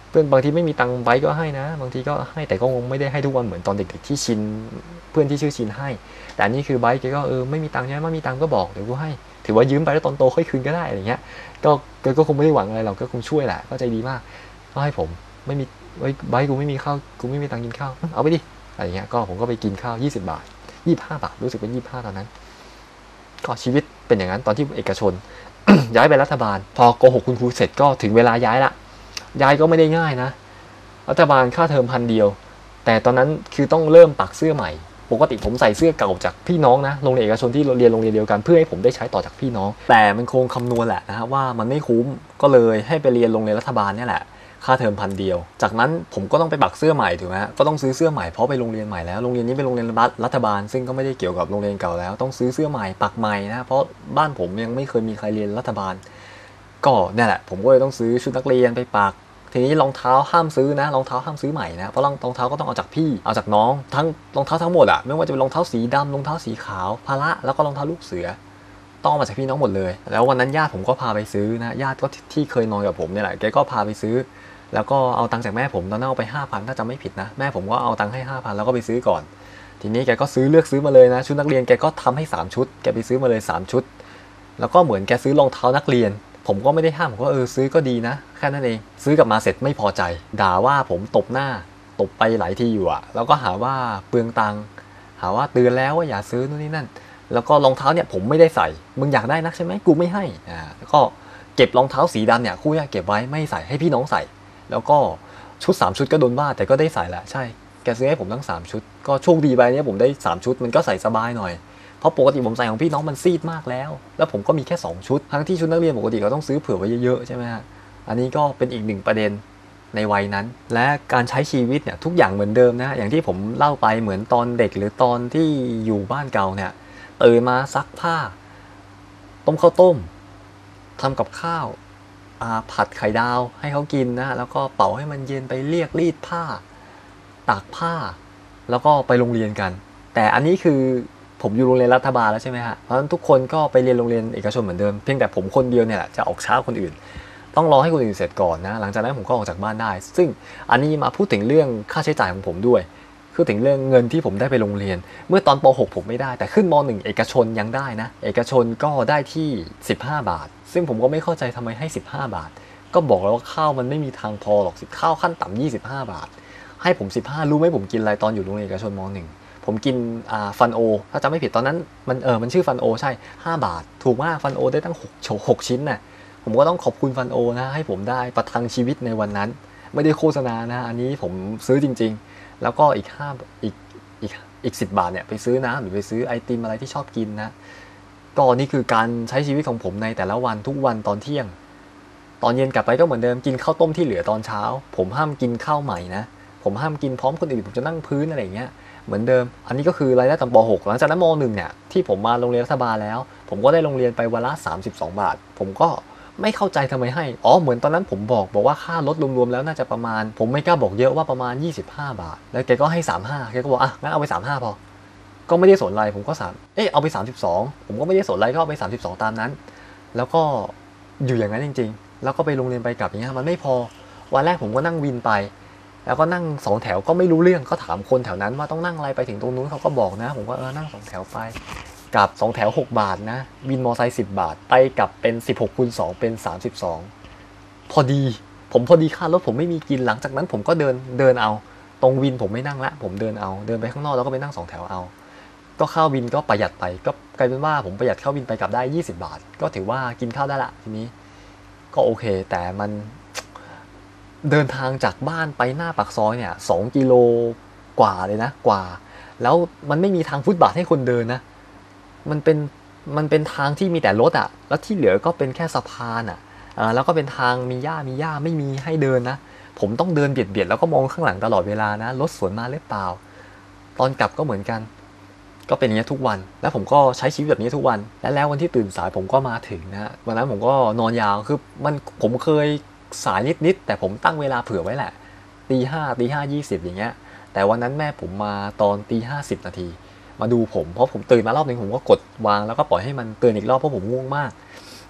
[SPEAKER 1] เพื่อนบางทีไม่มีตังค์ไบค์ก็ให้นะบางทีก็ให้แต่ก็คงไม่ได้ให้ทุกวันเหมือนตอนเด็กๆที่ชินเพื่อนที่ชื่อชินให้แต่อันนี้คือไบค์แกก็เออไม่มีตังค์ใช่ไหมไม่มีตังค์ก็บอกเดี๋ยวกูให้ถือว่ายืมไปแล้วตอนโตค่อยคืนก็ได้อะไรเงี้ยก็ก็คงไม่ได้หวังอะไรหรอกก็คงช่วยแหละก็ใจดีมากก็ให้ผมไม่มีไบค์กูไม่มีข้าวกูไม่มีตังค์กินข้าวเอาไปดิอะไรเงี้ยก็ผมก็ไปกินข้าวยี่สิบบาทยี่สิบห้าบาทรู้สึกเป็นยี่สิบห้าตอนนั้นก็ชีวิตเป็นอย่างนั้นตอนที่เอกชน ย้ายไปรัฐบาลพอโกหกคุณครูเสร็จก็ถึงเวลาย้ายละย้ายก็ไม่ได้ง่ายนะรัฐบาลค่าเทอมพันเดียวแต่ตอนนั้นคือต้องเริ่มปักเสื้อใหม่ปกติผมใส่เสื้อเก่าจากพี่น้องนะโรงเรียนเอกชนที่เรียนโรงเรียนเดียวกันเพื่อให้ผมได้ใช้ต่อจากพี่น้องแต่มันคงคำนวณแหละนะฮะว่ามันไม่คุ้มก็เลยให้ไปเรียนโรงเรียนรัฐบาลนี่แหละค่าเทอมพันเดียวจากนั้นผมก็ต้องไปปักเสื้อใหม่ถูกไหมก็ต้องซื้อเสื้อใหม่เพราะไปโรงเรียนใหม่แล้วโรงเรียนนี้เป็นโรงเรียนรัฐบาลซึ่งก็ไม่ได้เกี่ยวกับโรงเรียนเก่าแล้วต้องซื้อเสื้อใหม่ปักใหม่นะเพราะบ้านผมยังไม่เคยมีใครเรียนรัฐบาลก็นี่แหละผมก็เลยต้องซื้อชุดนักเรียนไปปักทีนี้รองเท้าห้ามซื้อนะรองเท้าห้ามซื้อใหม่นะเพราะรองเท้าก็ต้องเอาจากพี่เอาจากน้องทั้งรองเท้าทั้งหมดอะไม่ว่าจะเป็นรองเท้าสีดำรองเท้าสีขาวพละแล้วก็รองเท้าลูกเสือต้องมาจากพี่น้องหมดเลยแล้ววันนั้นญาติผมก็พาไปซื้อนะญาติก็ที่เคยนอนกับผมเนี่ยแหละแกก็พาไปซื้อแล้วก็เอาตังค์จากแม่ผมตอนนั้นเอาไปห้าพันถ้าจำไม่ผิดนะแม่ผมก็เอาตังค์ให้ห้าพันแล้วก็ไปซื้อก่อนทีนี้แกก็ซื้อเลือกซื้อมาเลยนะชุดนักเรียนแกก็ทำให้สามชุดแกไปซื้อมาเลยสามชุดแล้วก็เหมือนแกซื้อรองเท้านักเรียนผมก็ไม่ได้ห้ามผมก็เออซื้อก็ดีนะแค่นั้นเองซื้อกลับมาเสร็จไม่พอใจด่าว่าผมตบหน้าตบไปหลายทีอยู่อะแล้วก็หาว่าเปลืองตังค์หาว่าเตือนแล้วว่าอย่าซื้อนู่นนี่นั่นแล้วก็รองเท้าเนี่ยผมไม่ได้ใส่มึงอยากได้นักใช่ไหมกูไม่ให้อ่าแล้วก็เก็บรองเท้าสีดำเนี่ยคู่อยากเก็บไว้ไม่ใส่ให้พี่น้องใส่แล้วก็ชุดสามชุดก็โดนว่าแต่ก็ได้ใส่แหละใช่แกซื้อให้ผมทั้งสามชุดก็โชคดีไปเนี่ยผมได้สามชุดมันก็ใส่สบายหน่อยเพราะปกติผมใส่ของพี่น้องมันซีดมากแล้วแล้วผมก็มีแค่สองชุดทั้งที่ชุดนักเรียนปกติเราต้องซื้อเผื่อไว้เยอะๆใช่ไหมฮะอันนี้ก็เป็นอีกหนึ่งประเด็นในวัยนั้นและการใช้ชีวิตเนี่ยทุกอย่างเหมือนเดิมนะอย่างที่ผมเล่าไปเหมือนตอนเด็กหรือตอนที่อยู่บ้านเก่าเนี่ยตื่นมาซักผ้าต้มข้าวต้มทำกับข้าวผัดไข่ดาวให้เขากินนะแล้วก็เป่าให้มันเย็นไปเรียกรีดผ้าตากผ้าแล้วก็ไปโรงเรียนกันแต่อันนี้คือผมอยู่โรงเรียนรัฐบาลแล้วใช่ไหมฮะเพราะฉะนั้นทุกคนก็ไปเรียนโรงเรียนเอกชนเหมือนเดิมเพียงแต่ผมคนเดียวเนี่ยแหละจะออกช้าคนอื่นต้องรอให้คนอื่นเสร็จก่อนนะหลังจากนั้นผมก็ออกจากบ้านได้ซึ่งอันนี้มาพูดถึงเรื่องค่าใช้จ่ายของผมด้วยคือถึงเรื่องเงินที่ผมได้ไปโรงเรียนเมื่อตอนป หกผมไม่ได้แต่ขึ้นม หนึ่งเอกชนยังได้นะเอกชนก็ได้ที่สิบห้าบาทซึ่งผมก็ไม่เข้าใจทำไมให้สิบห้าบาทก็บอกแล้วว่าข้าวมันไม่มีทางพอหรอกข้าวขั้นต่ำยี่สิบห้าบาทให้ผมสิบห้ารู้ไหมผมกินอะไรตอนอยู่โรงเรียนเอกชนม หนึ่งผมกินอ่าฟันโอถ้าจำไม่ผิดตอนนั้นมันเออมันชื่อฟันโอใช่ห้าบาทถูกมากฟันโอได้ตั้งหกโฉหกชิ้นน่ะผมก็ต้องขอบคุณฟันโอนะให้ผมได้ประทังชีวิตในวันนั้นไม่ได้โฆษณานะอันนี้ผมซื้อจริงๆแล้วก็อีกห้าอีกอีกอีกสิบบาทเนี่ยไปซื้อน้ำหรือไปซื้อไอติมอะไรที่ชอบกินนะก็นี่คือการใช้ชีวิตของผมในแต่ละวันทุกวันตอนเที่ยงตอนเย็นกลับไปก็เหมือนเดิมกินข้าวต้มที่เหลือตอนเช้าผมห้ามกินข้าวใหม่นะผมห้ามกินพร้อมคนอื่นผมจะนั่งพื้นอะไรอย่างเงี้ยเหมือนเดิมอันนี้ก็คือรายได้ตอนป หกหลังจากนั้นม หนึ่งเนี่ยที่ผมมาโรงเรียนรัฐบาลแล้วผมก็ได้โรงเรียนไปวันละสามสิบสองบาทผมก็ไม่เข้าใจทำไมให้อ๋อเหมือนตอนนั้นผมบอกบอกว่าค่ารถรวมๆแล้วน่าจะประมาณผมไม่กล้าบอกเยอะว่าประมาณยี่สิบห้าบาทแล้วแกก็ให้สามสิบห้าแกก็บอกอ่ะงั้นเอาไปสามสิบห้าพอก็ไม่ได้สนอะไรผมก็สามเอ๊ะเอาไปสามสิบสองผมก็ไม่ได้สนอะไรก็เอาไปสามสิบสองตามนั้นแล้วก็อยู่อย่างนั้นจริงๆแล้วก็ไปโรงเรียนไปกลับอย่างเงี้ยมันไม่พอวันแรกผมก็นั่งวินไปแล้วก็นั่งสองแถวก็ไม่รู้เรื่องก็ถามคนแถวนั้นว่าต้องนั่งอะไรไปถึงตรงนู้นเขาก็บอกนะผมก็เออนั่งสองแถวไปกลับสองแถวหกบาทนะวินมอไซค์สิบบาทไปกลับเป็นสิบหกคูณสองเป็นสามสิบสองพอดีผมพอดีค่ารถผมไม่มีกินหลังจากนั้นผมก็เดินเดินเอาตรงวินผมไม่นั่งละผมเดินเอาเดินไปข้างนอกแล้วก็ไปนั่งสองแถวเอาก็ข้าววินก็ประหยัดไปก็กลายเป็นว่าผมประหยัดข้าววินไปกลับได้ยี่สิบบาทก็ถือว่ากินข้าวได้ละทีนี้ก็โอเคแต่มันเดินทางจากบ้านไปหน้าปากซอยเนี่ยสองกิโลกว่าเลยนะกว่าแล้วมันไม่มีทางฟุตบาทให้คนเดินนะมันเป็นมันเป็นทางที่มีแต่รถอ่ะแล้วที่เหลือก็เป็นแค่สะพานอ่ะแล้วก็เป็นทางมีหญ้ามีหญ้าไม่มีให้เดินนะผมต้องเดินเบียดเบียดแล้วก็มองข้างหลังตลอดเวลานะรถสวนมาหรือเปล่าตอนกลับก็เหมือนกันก็เป็นอย่างนี้ทุกวันแล้วผมก็ใช้ชีวิตแบบนี้ทุกวันและแล้ววันที่ตื่นสายผมก็มาถึงนะวันนั้นผมก็นอนยาวคือมันผมเคยสายนิดๆแต่ผมตั้งเวลาเผื่อไว้แหละตีห้าตีห้ายี่สิบอย่างเงี้ยแต่วันนั้นแม่ผมมาตอนตีห้าสิบนาทีมาดูผมเพราะผมตื่นมารอบนึงผมก็กดวางแล้วก็ปล่อยให้มันเตือนอีกรอบเพราะผมง่วงมากแ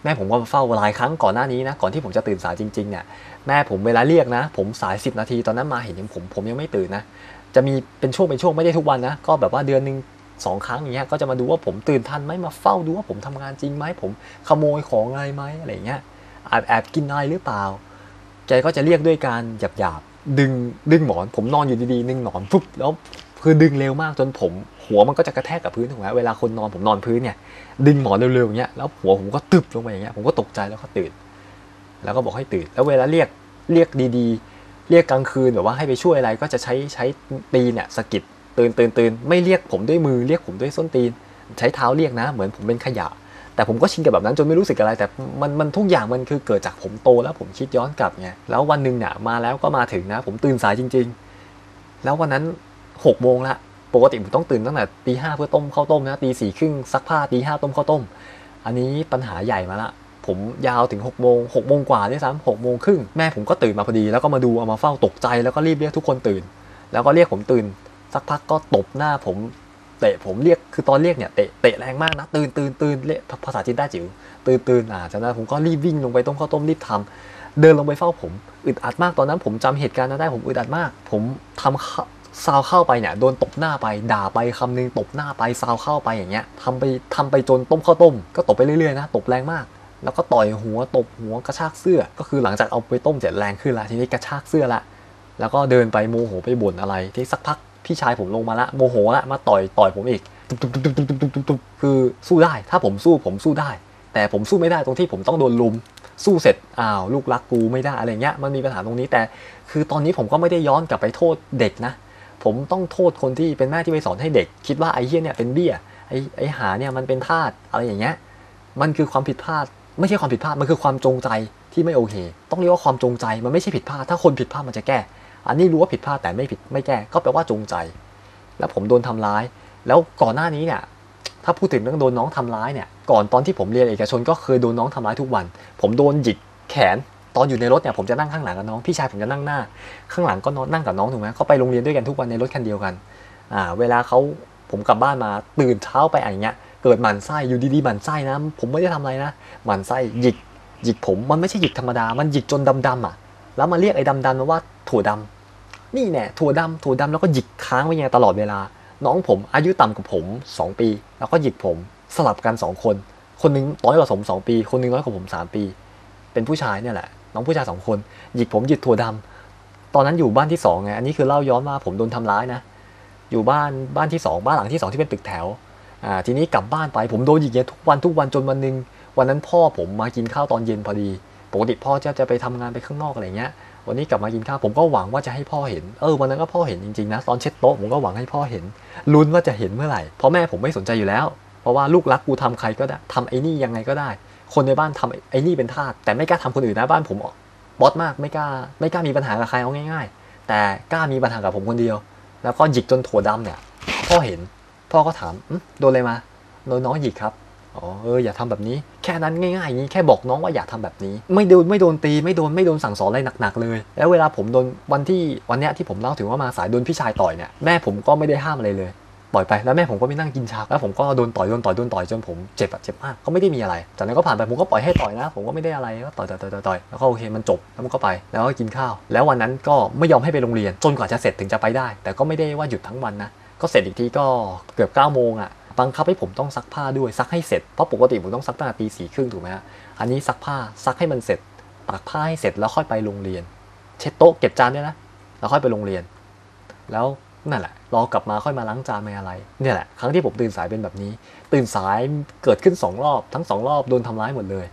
[SPEAKER 1] แม่ผมก็มาเฝ้าหลายครั้งก่อนหน้านี้นะก่อนที่ผมจะตื่นสายจริงๆเนี่ยแม่ผมเวลาเรียกนะผมสายสิบนาทีตอนนั้นมาเห็นยังผมผมยังไม่ตื่นนะจะมีเป็นช่วงเป็นช่วงไม่ได้ทุกวันนะก็แบบว่าเดือนนึงสองครั้งอย่างเงี้ยก็จะมาดูว่าผมตื่นทันไหมมาเฝ้าดูว่าผมทำงานจริงไหมผมขโมยของอะไรไหมอะไรเงี้ยแอบแอบกินอะไรหรือเปล่าแกก็จะเรียกด้วยการหยาบๆดึงดึงหมอนผมนอนอยู่ดีๆดึงหมอนปุ๊บแล้วคือดึงเร็วมากจนผมหัวมันก็จะกระแทกกับพื้นถูกไหมเวลาคนนอนผมนอนพื้นเนี่ยดึงหมอนเร็วๆอย่างเงี้ยแล้วหัวผมก็ตึบลงไปอย่างเงี้ยผมก็ตกใจแล้วก็ตื่นแล้วก็บอกให้ตื่นแล้วเวลาเรียกเรียกดีๆเรียกกลางคืนแบบว่าให้ไปช่วยอะไรก็จะใช้ใช้ตีนเนี่ยสะกิดตื่นตื่นตื่นไม่เรียกผมด้วยมือเรียกผมด้วยส้นตีนใช้เท้าเรียกนะเหมือนผมเป็นขยะแต่ผมก็ชินกับแบบนั้นจนไม่รู้สึกอะไรแต่มันมันทุกอย่างมันคือเกิดจากผมโตแล้วผมคิดย้อนกลับไงแล้ววันหนึ่งเนี่ยมาแล้วก็มาถึงนะผมตื่นสายจริงๆแล้ววันนั้นหกโมงละปกติผมต้องตื่นตั้งแต่ตีห้าเพื่อต้มข้าวต้มนะตีสี่ครึ่งซักผ้าตีห้าต้มข้าวต้มอันนี้ปัญหาใหญ่มาละผมยาวถึงหกโมงหกโมงกว่าด้วยซ้ำหกโมงครึ่งแม่ผมก็ตื่นมาพอดีแล้วก็มาดูเอามาเฝ้าตกใจแล้วก็รีบเรียกทุกคนตื่นแล้วก็เรียกผมตื่นสักพักก็ตบหน้าผมเตะผมเรียกคือตอนเรียกเนี่ยเตะเตะแรงมากนะตื่นตื่นตื่นเรียกภาษาจีนใต้จิ๋วตื่นตื่นอ่าจากนั้นผมก็รีบวิ่งลงไปต้มข้าวต้มรีบทำเดินลงไปเฝ้าผมอึดอัดมากตอนนั้นผมจำเหตุการณ์นั้นได้ผมอึดอัดมากผมทำซาวเข้าไปเนี่ยโดนตบหน้าไปด่าไปคำนึงตบหน้าไปซาวเข้าไปอย่างเงี้ยทำไปทำไปจนต้มข้าวต้มก็ตบไปเรื่อยๆนะตบแรงมากแล้วก็ต่อยหัวตบหัวกระชากเสื้อก็คือหลังจากเอาไปต้มเสร็จแรงขึ้นละทีนี้กระชากเสื้อละแล้วก็เดินไปโมโหไปบ่นอะไรที่สักพักพี่ชายผมลงมาละโมโหละมาต่อยต่อยผมอีกตุ๊บๆๆๆๆคือสู้ได้ถ้าผมสู้ผมสู้ได้แต่ผมสู้ไม่ได้ตรงที่ผมต้องโดนลุมสู้เสร็จอ้าวลูกรักกูไม่ได้อะไรเงี้ยมันมีปัญหาตรงนี้แต่คือตอนนี้ผมก็ไม่ได้ย้อนกลับไปโทษเด็กนะผมต้องโทษคนที่เป็นแม่ที่ไปสอนให้เด็กคิดว่าไอ้เหี้ยเนี่ยเป็นเบี้ยไอ้ไอ้หาเนี่ยมันเป็นทาสอะไรอย่างเงี้ยมันคือความผิดพลาดไม่ใช่ความผิดพลาดมันคือความจงใจที่ไม่โอเคต้องเรียกว่าความจงใจมันไม่ใช่ผิดพลาดถ้าคนผิดพลาดมันจะแก้อันนี้รู้ว่าผิดพลาดแต่ไม่ผิดไม่แก้ก็แปลว่าจงใจแล้วผมโดนทำร้ายแล้วก่อนหน้านี้เนี่ยถ้าพูดถึงเรื่องโดนน้องทำร้ายเนี่ยก่อนตอนที่ผมเรียนเอกชนก็เคยโดนน้องทำร้ายทุกวันผมโดนหยิกแขนตอนอยู่ในรถเนี่ยผมจะนั่งข้างหลังกับน้องพี่ชายผมจะนั่งหน้าข้างหลังก็นอนนั่งกับน้องถูกไหมเขาไปโรงเรียนด้วยกันทุกวันในรถคันเดียวกันอ่าเวลาเขาผมกลับบ้านมาตื่นเช้าไปอย่างเงี้ยเกิดหมั่นไส้อยู่ดีๆหมั่นไส้นะผมไม่ได้ทำอะไรนะหมั่นไส้หยิกหยิกผมมันไม่ใช่หยิกธรรมดามันหยิกจนดำๆอ่ะแล้วมาเรียกไอ้ดำๆมาว่าถั่วดำนี่แน่ถั่วดำถั่วดำแล้วก็หยิกค้างไว้ไงตลอดเวลาน้องผมอายุต่ำกว่าผมสองปีแล้วก็หยิกผมสลับกันสองคนคนนึงน้อยกว่าผมสองปีคนนึงน้อยกว่าผมสามปีเป็นผู้ชายเนี่ยแหละน้องผู้ชายสองคนหยิกผมหยิกถั่วดำตอนนั้นอยู่บ้านที่สองไงอันนี้คือเล่าย้อนมาผมโดนทำร้ายนะอยู่บ้านบ้านที่สองบ้านหลังที่สองที่เป็นตึกแถวอ่าทีนี้กลับบ้านไปผมโดนหยิกเงี้ยทุกวันทุกวันจนวันนึงวันนั้นพ่อผมมากินข้าวตอนเย็นพอดีปกติพ่อจะจะไปทำงานไปข้างนอกอะไรเงี้ยวันนี้กลับมากินข้าวผมก็หวังว่าจะให้พ่อเห็นเออวันนั้นก็พ่อเห็นจริงๆนะตอนเช็ดโต๊ะผมก็หวังให้พ่อเห็นลุ้นว่าจะเห็นเมื่อไหร่เพราะแม่ผมไม่สนใจอยู่แล้วเพราะว่าลูกรักกูทำใครก็ได้ทำไอ้นี่ยังไงก็ได้คนในบ้านทำไอ้นี่เป็นทาสแต่ไม่กล้าทำคนอื่นนะบ้านผมบอสมากไม่กล้าไม่กล้ามีปัญหากับใครเอาง่ายๆแต่กล้ามีปัญหากับผมคนเดียวแล้วก็หยิกจนถั่วดำเนี่ยพ่อเห็นพ่อก็ถามโดนอะไรมาโดนน้องหยิกครับอ๋อเอออย่าทำแบบนี้แค่นั้นง่ายๆอย่างนี้แค่บอกน้องว่าอย่าทำแบบนี้ไม่โดนไม่โดนตีไม่โดนไม่โดนสั่งสอนอะไรหนักๆเลยแล้วเวลาผมโดนวันที่วันเนี้ยที่ผมเล่าถึงว่ามาสายโดนพี่ชายต่อยเนี่ยแม่ผมก็ไม่ได้ห้ามอะไรเลยปล่อยไปแล้วแม่ผมก็ไม่นั่งกินชาแล้วผมก็โดนต่อยโดนต่อยโดนต่อยจนผมเจ็บอะเจ็บมากก็ไม่ได้มีอะไรจากนั้นก็ผ่านไปผมก็ปล่อยให้ต่อยนะผมก็ไม่ได้อะไรก็ต่อยต่อยต่อยต่อยแล้วก็โอเคมันจบแล้วมันก็ไปแล้วก็กินข้าวแล้ววันนั้นก็ไม่ยอมให้ไปโรงเรียนจนกว่าจะเสร็จถึงจะไปได้แต่ก็ไม่ได้ว่าหยุดทั้งวันนะก็เสร็จอีกทีก็เกือบเก้าโมงอะบังคับให้ผมต้องซักผ้าด้วยซักให้เสร็จเพราะปกติผมต้องซักตั้งแต่ตีสี่ครึ่งถูกไหมฮะอันนี้ซักผ้าซักให้มันเสร็จตากผ้าให้เสร็จแล้วค่อยไปโรงเรียนเช็ดโต๊ะเก็บจานด้วยนะแล้วค่อยไปโรงเรียนแล้วนั่นแหละรอกลับมาค่อยมาล้างจานไม่อะไรเนี่ยแหละครั้งที่ผมตื่นสายเป็นแบบนี้ตื่นสายเกิดขึ้นสองรอบทั้งสองรอบโดนทำร้ายหมดเลย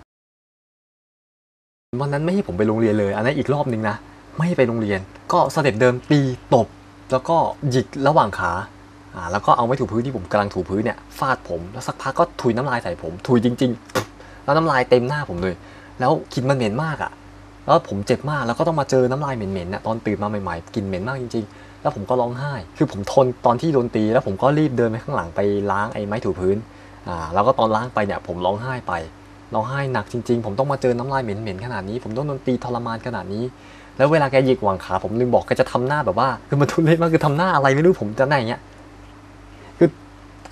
[SPEAKER 1] วันนั้นไม่ให้ผมไปโรงเรียนเลยอันนั้นอีกรอบนึงนะไม่ให้ไปโรงเรียนก็สเต็ปเดิมตีตบแล้วก็หยิกระหว่างขาอ่าแล้วก็เอาไม้ถูพื้นที่ผมกำลังถูพื้นเนี่ยฟาดผมแล้วสักพักก็ถุยน้ำลายใส่ผมถุยจริงๆแล้วน้ำลายเต็มหน้าผมเลยแล้วกลิ่นมันเหม็นมากอ่ะแล้วผมเจ็บมากแล้วก็ต้องมาเจอน้ำลายเหม็นๆน่ะตอนตื่นมาใหม่ๆกลิ่นเหม็นมากจริงๆแล้วผมก็ร้องไห้คือผมทนตอนที่โดนตีแล้วผมก็รีบเดินไปข้างหลังไปล้างไอ้ไม้ถูพื้นอ่าแล้วก็ตอนล้างไปเนี่ยผมร้องไห้ไปร้องไห้หนักจริงๆผมต้องมาเจอน้ำลายเหม็นๆขนาดนี้ผมต้องโดนตีทรมานขนาดนี้แล้วเวลาแกหยิกหว่างขาผมลืมบอกแกจะทำหน้าแบบว่าคือมันทุเรศมากคือทำหน้าอะไรไม่รู้ผมจะหน้าอย่างเงี้ยคือ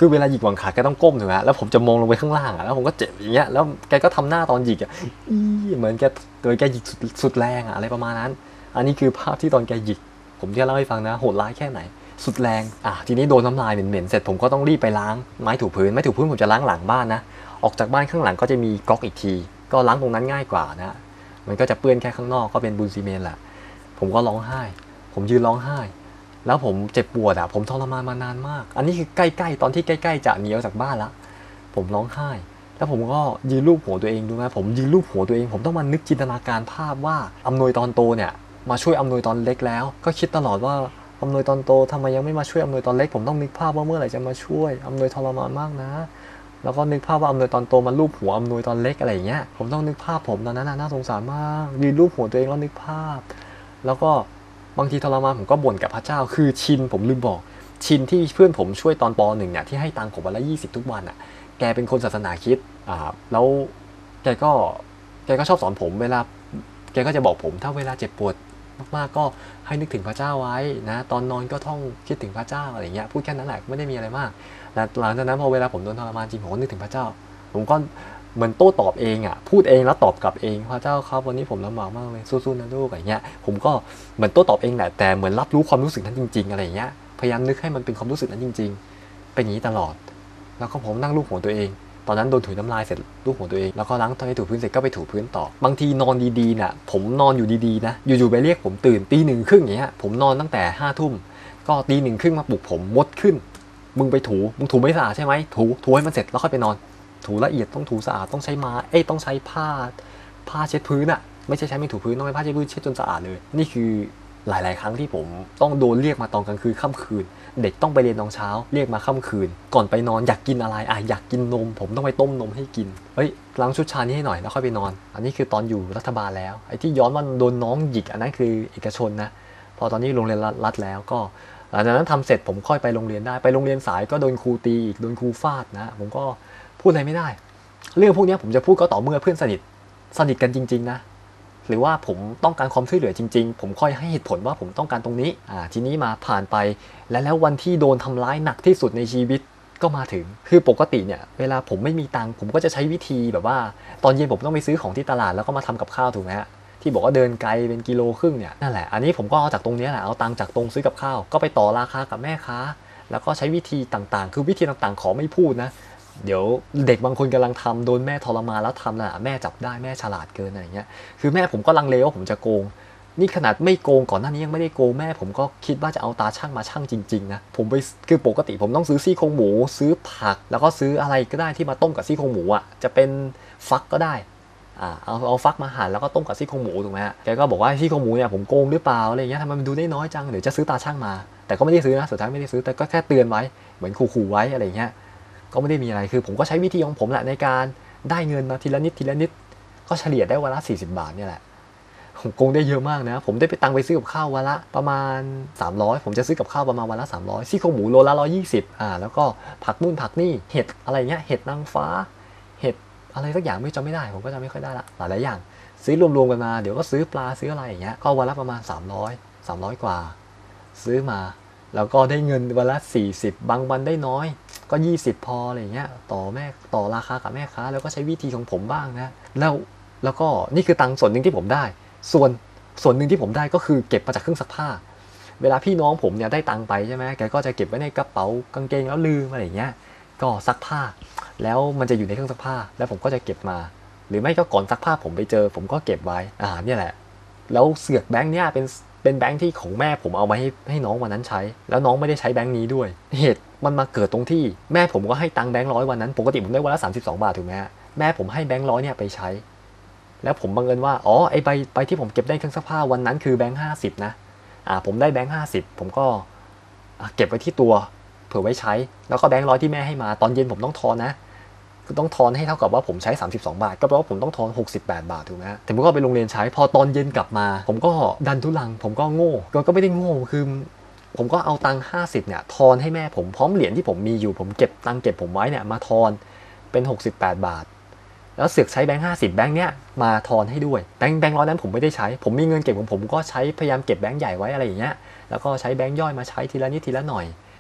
[SPEAKER 1] คือเวลาหยิกหวังขาแกต้องก้มถูกไหมแล้วผมจะมองลงไปข้างล่างอ่ะแล้วผมก็เจ็บอย่างเงี้ยแล้วแกก็ทำหน้าตอนหยิกอ่ะเหมือนแกโดยแกหยิกสุดแรงอ่ะอะไรประมาณนั้นอันนี้คือภาพที่ตอนแกหยิกผมจะเล่าให้ฟังนะโหดร้ายแค่ไหนสุดแรงอ่ะทีนี้โดนน้ำลายเหม็นๆเสร็จผมก็ต้องรีบไปล้างไม้ถูพื้นไม้ถูพื้นผมจะล้างหลังบ้านนะออกจากบ้านข้างหลังก็จะมีก๊อกอีกทีก็ล้างตรงนั้นง่ายกว่านะมันก็จะเปื้อนแค่ข้างนอกก็เป็นปูนซีเมนต์แหละผมก็ร้องไห้ผมยืนร้องไห้แล้วผมเจ็บปวดอ่ะผมทรมานมานานมากอันนี้คือใกล้ๆตอนที่ใกล้ๆจะหนีออกจากบ้านละผมร้องไห้แล้วผมก็ยืนรูปหัวตัวเองดูไหมผมยืนรูปหัวตัวเองผมต้องมานึกจินตนาการภาพว่าอำนวยตอนโตเนี่ยมาช่วยอำนวยตอนเล็กแล้วก็คิดตลอดว่าอำนวยตอนโตทำไมยังไม่มาช่วยอำนวยตอนเล็กผมต้องนึกภาพว่าเมื่อไหร่จะมาช่วยอำนวยทรมานมากนะแล้วก็นึกภาพว่าอำนวยตอนโตมารูปหัวอำนวยตอนเล็กอะไรอย่างเงี้ยผมต้องนึกภาพผมตอนนั้นน่าสงสารมากยืนรูปหัวตัวเองแล้วนึกภาพแล้วก็บางทีทรมานผมก็บ่นกับพระเจ้าคือชินผมลืมบอกชินที่เพื่อนผมช่วยตอนป.หนึ่งเนี่ยที่ให้ตังค์ผมวันละยี่สิบทุกวันอ่ะแกเป็นคนศาสนาคริสต์อ่าแล้วแกก็แกก็ชอบสอนผมเวลาแกก็จะบอกผมถ้าเวลาเจ็บปวดมากๆก็ให้นึกถึงพระเจ้าไว้นะตอนนอนก็ท่องคิดถึงพระเจ้าอะไรเงี้ยพูดแค่นั้นแหละไม่ได้มีอะไรมากแต่หลังจากนั้นพอเวลาผมโดนทรมานจริงผมก็นึกถึงพระเจ้าผมก็เหมือนโต้ตอบเองอ่ะพูดเองแล้วตอบกลับเองพระเจ้าครับวันนี้ผมลำบากมากเลยสู้ๆนะลูกอะไรเงี้ยผมก็เหมือนโต้ตอบเองแหละแต่เหมือนรับรู้ความรู้สึกนั้นจริงๆอะไรเงี้ยพยายามนึกให้มันเป็นความรู้สึกนั้นจริงๆเป็นอย่างนี้ตลอดแล้วก็ผมนั่งลูบหัวตัวเองตอนนั้นโดนถุยน้ำลายเสร็จลูบหัวตัวเองแล้วก็ล้างทำให้ถูพื้นเสร็จก็ไปถูพื้นต่อบางทีนอนดีๆน่ะผมนอนอยู่ดีๆนะอยู่ๆไปเรียกผมตื่นตีหนึ่งครึ่งอย่างเงี้ยผมนอนตั้งแต่ห้าทุ่มก็ตีหนึ่งครึ่งมาปลุกผมมดขึ้นมึงไปถูมึงถูไม่สะอาดใช่ไหมถูถูให้มันเสร็จแล้วค่อยไปนอนถูละเอียดต้องถูสะอาดต้องใช้ไม้เอ้ยต้องใช้ผ้าผ้าเช็ดพื้นอ่ะไม่ใช่ใช้ไม่ถูพื้นต้องใช้ผ้าเช็ดพื้นเช็ดจนสะอาดเลยนี่คือหลายๆครั้งที่ผมต้องโดนเรียกมาตอนกลางคืนค่ำคืนเด็กต้องไปเรียนตอนเช้าเรียกมาค่ำคืนก่อนไปนอนอยากกินอะไรอ่ะอยากกินนมผมต้องไปต้มนมให้กินเฮ้ยล้างชุดชานี้ให้หน่อยแล้วค่อยไปนอนอันนี้คือตอนอยู่รัฐบาลแล้วไอ้ที่ย้อนว่าโดนน้องหยิกอันนั้นคือเอกชนนะพอตอนนี้โรงเรียนรัฐแล้วก็หลังจากนั้นทำเสร็จผมค่อยไปโรงเรียนได้ไปโรงเรียนสายก็โดนครูตีอีกโดนครูฟาดนะผมก็พูดอะไรไม่ได้เรื่องพวกนี้ผมจะพูดก็ต่อเมื่อเพื่อนสนิทสนิทกันจริงๆนะหรือว่าผมต้องการความช่วยเหลือจริงๆผมค่อยให้เหตุผลว่าผมต้องการตรงนี้อ่าทีนี้มาผ่านไปและแล้ววันที่โดนทำร้ายหนักที่สุดในชีวิตก็มาถึงคือปกติเนี่ยเวลาผมไม่มีตังค์ผมก็จะใช้วิธีแบบว่าตอนเย็นผมต้องไปซื้อของที่ตลาดแล้วก็มาทำกับข้าวถูกไหมฮะที่บอกว่าเดินไกลเป็นกิโลครึ่งเนี่ยนั่นแหละอันนี้ผมก็เอาจากตรงนี้แหละเอาตังค์จากตรงซื้อกับข้าวก็ไปต่อราคากับแม่ค้าแล้วก็ใช้วิธีต่างๆคือวิธีต่างๆขอไม่พูดนะเดี๋ยวเด็กบางคนกำลังทำโดนแม่ทรมานแล้วทำน่ะแม่จับได้แม่ฉลาดเกินอะไรเงี้ยคือแม่ผมก็ลังเลว่าผมจะโกงนี่ขนาดไม่โกงก่อนหน้านี้ยังไม่ได้โกงแม่ผมก็คิดว่าจะเอาตาช่างมาช่างจริงๆนะผมไปคือปกติผมต้องซื้อซี่โครงหมูซื้อผักแล้วก็ซื้ออะไรก็ได้ที่มาต้มกับซี่โครงหมูอ่ะจะเป็นฟักก็ได้อ่าเอาเอาฟักมาหั่นแล้วก็ต้มกับซี่โครงหมูถูกไหมฮะแกก็บอกว่าซี่โครงหมูเนี่ยผมโกงหรือเปล่าอะไรเงี้ยทำไมมันดูได้น้อยจังเดี๋ยวจะซื้อตาช่างมาแต่ก็ไม่ได้ซื้อนะสุดท้ายไม่ได้ซื้อแต่ก็แค่เตือนไว้เหมือนขู่ๆไว้อะไรเงี้ยก็ไม่ได้มีอะไรคือผมก็ใช้วิธีของผมแหละในการได้เงินมาทีละนิดทีละนิดก็เฉลี่ยได้วันละสี่สิบบาทเนี่ยแหละผมโกงได้เยอะมากนะผมได้ไปตังไปซื้อกับข้าววันละประมาณสามร้อยผมจะซื้อกับข้าวประมาณวันละสามร้อยซี่โครงหมูโลละหนึ่งร้อยยี่สิบอ่าแล้วก็ผักนู่นผักนี่เห็ดอะไรเงี้ยเห็ดนางฟ้าเห็ดอะไรสักอย่างไม่จำไม่ได้ผมก็จำไม่ค่อยได้ละหลายหลายอย่างซื้อรวมๆกันมาเดี๋ยวก็ซื้อปลาซื้ออะไรอย่างเงี้ยก็วันละประมาณสามร้อย สามร้อยกว่าซื้อมาแล้วก็ได้เงินวันละสี่สิบบางวันได้น้อยก็ยี่สิบพออะไรเงี้ยต่อแม่ต่อราคากับแม่ค้าแล้วก็ใช้วิธีของผมบ้างนะแล้วแล้วก็นี่คือตังค์ส่วนหนึ่งที่ผมได้ส่วนส่วนหนึ่งที่ผมได้ก็คือเก็บมาจากเครื่องซักผ้าเวลาพี่น้องผมเนี่ยได้ตังค์ไปใช่ไหมแกก็จะเก็บไว้ในกระเป๋ากางเกงแล้วลืมอะไรเงี้ยก็ซักผ้าแล้วมันจะอยู่ในเครื่องซักผ้าแล้วผมก็จะเก็บมาหรือไม่ก็ก่อนซักผ้าผมไปเจอผมก็เก็บไว้อ่าเนี่ยแหละแล้วเสือกแบงค์เนี่ยเป็นเป็นแบงค์ที่ของแม่ผมเอามาให้ให้น้องวันนั้นใช้แล้วน้องไม่ได้ใช้แบงค์นี้ด้วยเหตุมันมาเกิดตรงที่แม่ผมก็ให้ตังค์แบงค์ร้อยวันนั้นปกติผมได้วันละสามสิบสองบาทถูกไหมฮะแม่ผมให้แบงค์ร้อยเนี่ยไปใช้แล้วผมบังเอิญว่าอ๋อไอใบใบที่ผมเก็บได้เครื่องซักผ้าวันนั้นคือแบงค์ห้าสิบนะอ่าผมได้แบงค์ห้าสิบผมก็เก็บไว้ที่ตัวเผื่อไว้ใช้แล้วก็แบงค์ร้อยที่แม่ให้มาตอนเย็นผมต้องทอนนะคือต้องทอนให้เท่ากับว่าผมใช้สามสิบสองบาทก็แปลว่าผมต้องทอนหกสิบแปดบาทถูกไหมแต่ผมก็ไปโรงเรียนใช้พอตอนเย็นกลับมาผมก็ดันทุลังผมก็โง่ก็ไม่ได้โง่คือผมก็เอาตังค์ห้าสิบเนี่ยทอนให้แม่ผมพร้อมเหรียญที่ผมมีอยู่ผมเก็บตังค์เก็บผมไว้เนี่ยมาทอนเป็นหกสิบแปดบาทแล้วเสือกใช้แบงค์ห้าสิบแบงค์เนี้ยมาทอนให้ด้วยแบงค์แบงค์ร้อยนั้นผมไม่ได้ใช้ผมมีเงินเก็บของผมก็ใช้พยายามเก็บแบงค์ใหญ่ไว้อะไรอย่างเงี้ยแล้วก็ใช้แบงค์ย่อยมาใช้ทีละนิดทีละหน่อย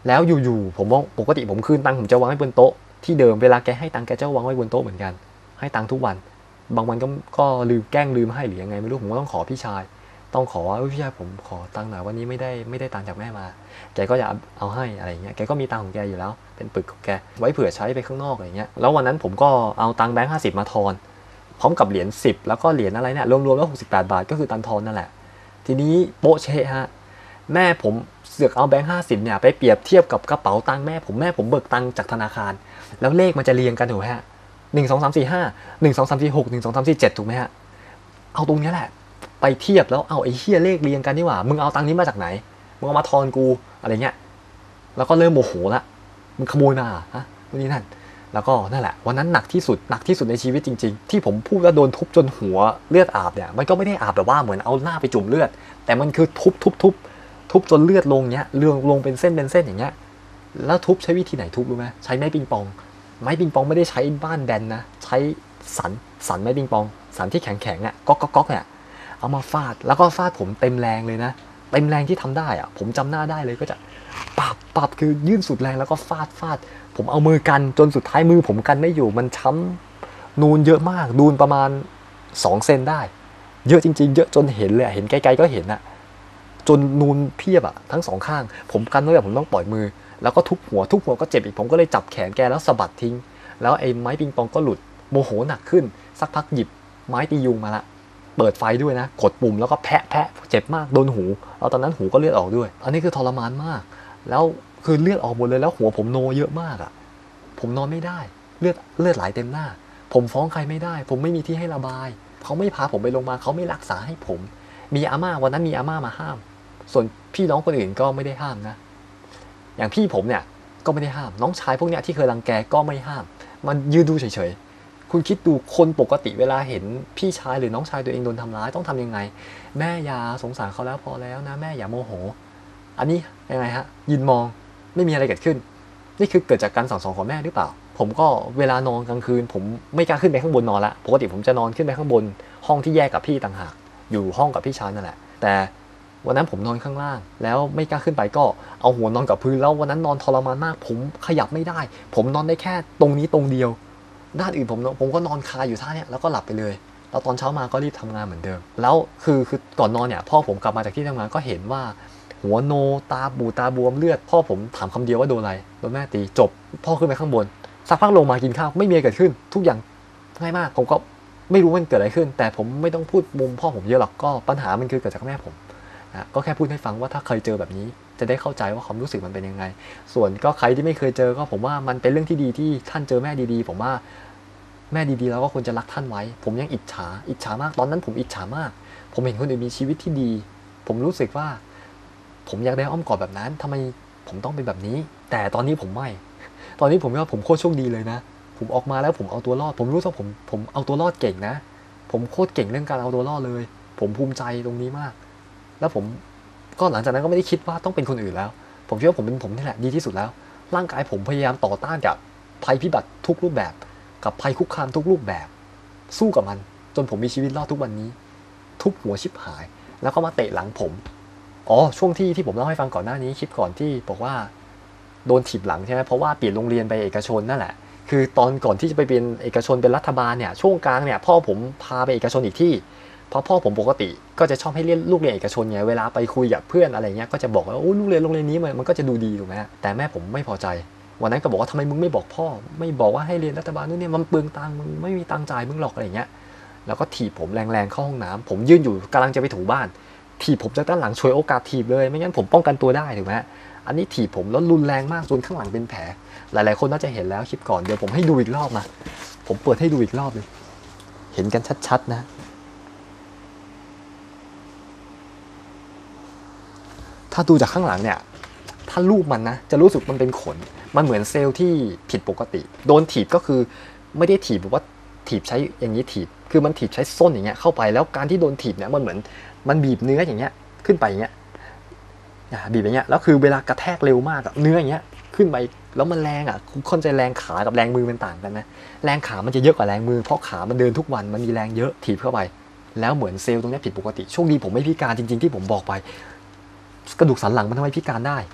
[SPEAKER 1] แล้วอยู่ๆผมว่าปกติผมคืนตังค์ผมจะวางไว้บนโต๊ะที่เดิมเวลาแกให้ตังค์แกจะวางไว้บนโต๊ะเหมือนกันให้ตังค์ทุกวันบางวันก็ก็ลืมแกล้งลืมให้หรือยังไงไม่รู้ผมก็ต้องขอพี่ชายต้องขอว่าพี่ชายผมขอตังค์หน่อยวันนี้ไม่ได้ไม่ได้ตังค์จากแม่มาแกก็จะเอาให้อะไรเงี้ยแกก็มีตังค์ของแกอยู่แล้วเป็นปึกของแกไว้เผื่อใช้ไปข้างนอกอะไรเงี้ยแล้ววันนั้นผมก็เอาตังค์แบงค์ห้าสิบมาทอนพร้อมกับเหรียญสิบแล้วก็เหรียญอะไรเนี่ยรวมๆแล้วหกสิบแปดบาทก็คือตังทอนนั่นแหละทีนี้โป๊ะเชะฮะแม่ผมเสือกเอาแบงค์ห้าสิบเนี่ยไปเปรียบเทียบกับกระเป๋าตังค์แม่ผมแม่ผมเบิกตังค์จากธนาคารแล้วเลขมันจะเรียงกันถูกไหมฮะหนึ่งสองสามสี่ห้าหนึ่งสองสามสี่หกหนึ่งสองสามสี่เจ็ดถูกไหมฮะเอาตรงนี้แหละไปเทียบแล้วเอาไอ้เหี้ยเลขเรียงกันนี่หว่ามึงเอาตังค์นี้มาจากไหนมึงเอามาทอนกูอะไรเงี้ยแล้วก็เริ่มโมโหละมึงขโมยมาฮะนี่นั่นแล้วก็นั่นแหละวันนั้นหนักที่สุดหนักที่สุดในชีวิตจริงๆที่ผมพูดว่าโดนทุบจนหัวเลือดอาบเนี่ยมันก็ไม่ได้อาบแบบว่าเหมือนเอาหน้าไปจุ่มเลือดแต่มันคือทุบทุบทุบทุบจนเลือดลงเนี้ยเลือดลงเป็นเส้นเป็นเส้นอย่างเงี้ยแล้วทุบใช้วิธีไหนทุบรู้ไหมใช้ไม้ปิงปองไม้ปิงปองไม่ได้ใช้บ้านแบนนะใช้สันสันไม้ปิงปองสันที่แข็งแข็งอ่ะก๊อกก๊อกก๊อกเนี่ยเอามาฟาดแล้วก็ฟาดผมเต็มแรงเลยนะเต็มแรงที่ทำได้อ่ะผมจำหน้าได้เลยก็จะปับปับคือยื่นสุดแรงแล้วก็ฟาดฟาดผมเอามือกันจนสุดท้ายมือผมกันไม่อยู่มันช้ำนูนเยอะมากนูนประมาณสองเซนได้เยอะจริงๆเยอะจนเห็นเลยเห็นไกลๆก็เห็นอะจนนูนเพียบอะทั้งสองข้างผมกันไว้แบบผมต้องปล่อยมือแล้วก็ทุบหัวทุบหัวก็เจ็บอีกผมก็เลยจับแขนแกแล้วสะบัดทิ้งแล้วไอ้ไม้ปิงปองก็หลุดโมโหหนักขึ้นสักพักหยิบไม้ตียุงมาละเปิดไฟด้วยนะกดปุ่มแล้วก็แพะแพะเจ็บมากโดนหูแล้วตอนนั้นหูก็เลือดออกด้วยอันนี้คือทรมานมากแล้วคือเลือดออกหมดเลยแล้วหัวผมโนเยอะมากอะผมนอนไม่ได้เลือดเลือดไหลเต็มหน้าผมฟ้องใครไม่ได้ผมไม่มีที่ให้ระบายเขาไม่พาผมไปโรงพยาบาลเขาไม่รักษาให้ผมมีอาม่าวันนั้นมีอาม่ามาห้ามส่วนพี่น้องคนอื่นก็ไม่ได้ห้ามนะอย่างพี่ผมเนี่ยก็ไม่ได้ห้ามน้องชายพวกเนี้ยที่เคยรังแกก็ไม่ห้ามมันยืนดูเฉยๆคุณคิดดูคนปกติเวลาเห็นพี่ชายหรือน้องชายตัวเองโดนทำร้ายต้องทำยังไงแม่อย่าสงสารเขาแล้วพอแล้วนะแม่อย่าโมโหอันนี้ยังไงฮะยินมองไม่มีอะไรเกิดขึ้นนี่คือเกิดจากการสั่งสอนของแม่หรือเปล่าผมก็เวลานอนกลางคืนผมไม่กล้าขึ้นไปข้างบนนอนละปกติผมจะนอนขึ้นไปข้างบนห้องที่แยกกับพี่ต่างหากอยู่ห้องกับพี่ชายนั่นแหละแต่วันนั้นผมนอนข้างล่างแล้วไม่กล้าขึ้นไปก็เอาหัวนอนกับพื้นแล้ววันนั้นนอนทรมานมากผมขยับไม่ได้ผมนอนได้แค่ตรงนี้ตรงเดียวด้านอื่นผมผมก็นอนคาอยู่ท่าเนี้ยแล้วก็หลับไปเลยแล้วตอนเช้ามาก็รีบทำงานเหมือนเดิมแล้วคือคือก่อนนอนเนี่ยพ่อผมกลับมาจากที่ทำงานก็เห็นว่าหัวโนตาบูตาบวมเลือดพ่อผมถามคำเดียวว่าโดนอะไรโดนแม่ตีจบพ่อขึ้นไปข้างบนสักพักลงมากินข้าวไม่มีอะไรเกิดขึ้นทุกอย่างง่ายมากผมก็ไม่รู้มันเกิดอะไรขึ้นแต่ผมไม่ต้องพูดมุมพ่อผมเยอะหรอกก็ปัญหามันคือเกิดจากแม่ผมนะก็แค่พูดให้ฟังว่าถ้าเคยเจอแบบนี้จะได้เข้าใจว่าความรู้สึกมันเป็นยังไงส่วนก็ใครที่ไม่เคยเจอก็ผมว่ามันเป็นเรื่องที่ดีที่ท่านเจอแม่ดีๆผมว่าแม่ดีๆแล้วก็ควรจะรักท่านไว้ผมยังอิจฉาอิจฉามากตอนนั้นผมอิจฉามากผมเห็นคนอื่นมีชีวิตที่ดีผมรู้สึกว่าผมอยากได้อ้อมกอดแบบนั้นทำไมผมต้องเป็นแบบนี้แต่ตอนนี้ผมไม่ตอนนี้ผมว่าผมโคตรโชคดีเลยนะผมออกมาแล้วผมเอาตัวรอดผมรู้ว่าผมผมเอาตัวรอดเก่งนะผมโคตรเก่งเรื่องการเอาตัวรอดเลยผมภูมิใจตรงนี้มากแล้วผมก็หลังจากนั้นก็ไม่ได้คิดว่าต้องเป็นคนอื่นแล้วผมคิดว่าผมเป็นผมนี่แหละดีที่สุดแล้วร่างกายผมพยายามต่อต้านกับภัยพิบัติทุกรูปแบบกับภัยคุกคามทุกรูปแบบสู้กับมันจนผมมีชีวิตรอดทุกวันนี้ทุบหัวชิบหายแล้วก็มาเตะหลังผมอ๋อช่วงที่ที่ผมเล่าให้ฟังก่อนหน้านี้คลิปก่อนที่บอกว่าโดนถีบหลังใช่ไหมเพราะว่าเปลี่ยนโรงเรียนไปเอกชนนั่นแหละคือตอนก่อนที่จะไปเป็นเอกชนเป็นรัฐบาลเนี่ยช่วงกลางเนี่ยพ่อผมพาไปเอกชนอีกที่เพราะพ่อผมปกติก็จะชอบให้เรียนลูกเรียนเอกชนไงเวลาไปคุยกับเพื่อนอะไรเงี้ยก็จะบอกว่าโอ้ลูกเรียนโรงเรียนนี้มันมันก็จะดูดีถูกไหมแต่แม่ผมไม่พอใจวันนั้นก็บอกว่าทำไมมึงไม่บอกพ่อไม่บอกว่าให้เรียนรัฐบาลนู่นนี่มันเปลืองตังค์มึงไม่มีตังค์จ่ายมึงหรอกอะไรเงี้ยแล้วก็ถีบผมแรงๆเข้าห้องน้ำผมยืนอยู่กำลังจะไปถูบ้านถีบผมจากด้านหลังช่วยโอกาสถีบเลยไม่งั้นผมป้องกันตัวได้ถูกไหมอันนี้ถีบผมแล้วรุนแรงมากจนข้างหลังเป็นแผลหลายๆคนน่าจะเห็นแล้วคลิปก่อนเดี๋ยวผมให้ดูอีกรอบนะผมเปิดให้ดูอีกรอบเลยเห็นกันชัดๆนะถ้าดูจากข้างหลังเนี่ยถ้ารูปมันนะจะรู้สึกมันเป็นขนมันเหมือนเซลล์ที่ผิดปกติโดนถีบก็คือไม่ได้ถีบแบบว่าถีบใช้อย่างนี้ถีบคือมันถีบใช้ส้นอย่างเงี้ยเข้าไปแล้วการที่โดนถีบเนี่ยมันเหมือนมันบีบเนื้ออย่างเงี้ยขึ้นไปอย่างเงี้ยบีบอย่างเงี้ยแล้วคือเวลากระแทกเร็วมากเนื้ออย่างเงี้ยขึ้นไปแล้วมันแรงอ่ะคนจะแรงขากับแรงมือมันต่างกันนะแรงขามันจะเยอะกว่าแรงมือเพราะขามันเดินทุกวันมันมีแรงเยอะถีบเข้าไปแล้วเหมือนเซลล์ตรงนี้ผิดปกติโชคดีผมไม่พิการจริงๆที่ผมบอกไปกระดูกสันหลังมันทำไมพิการได้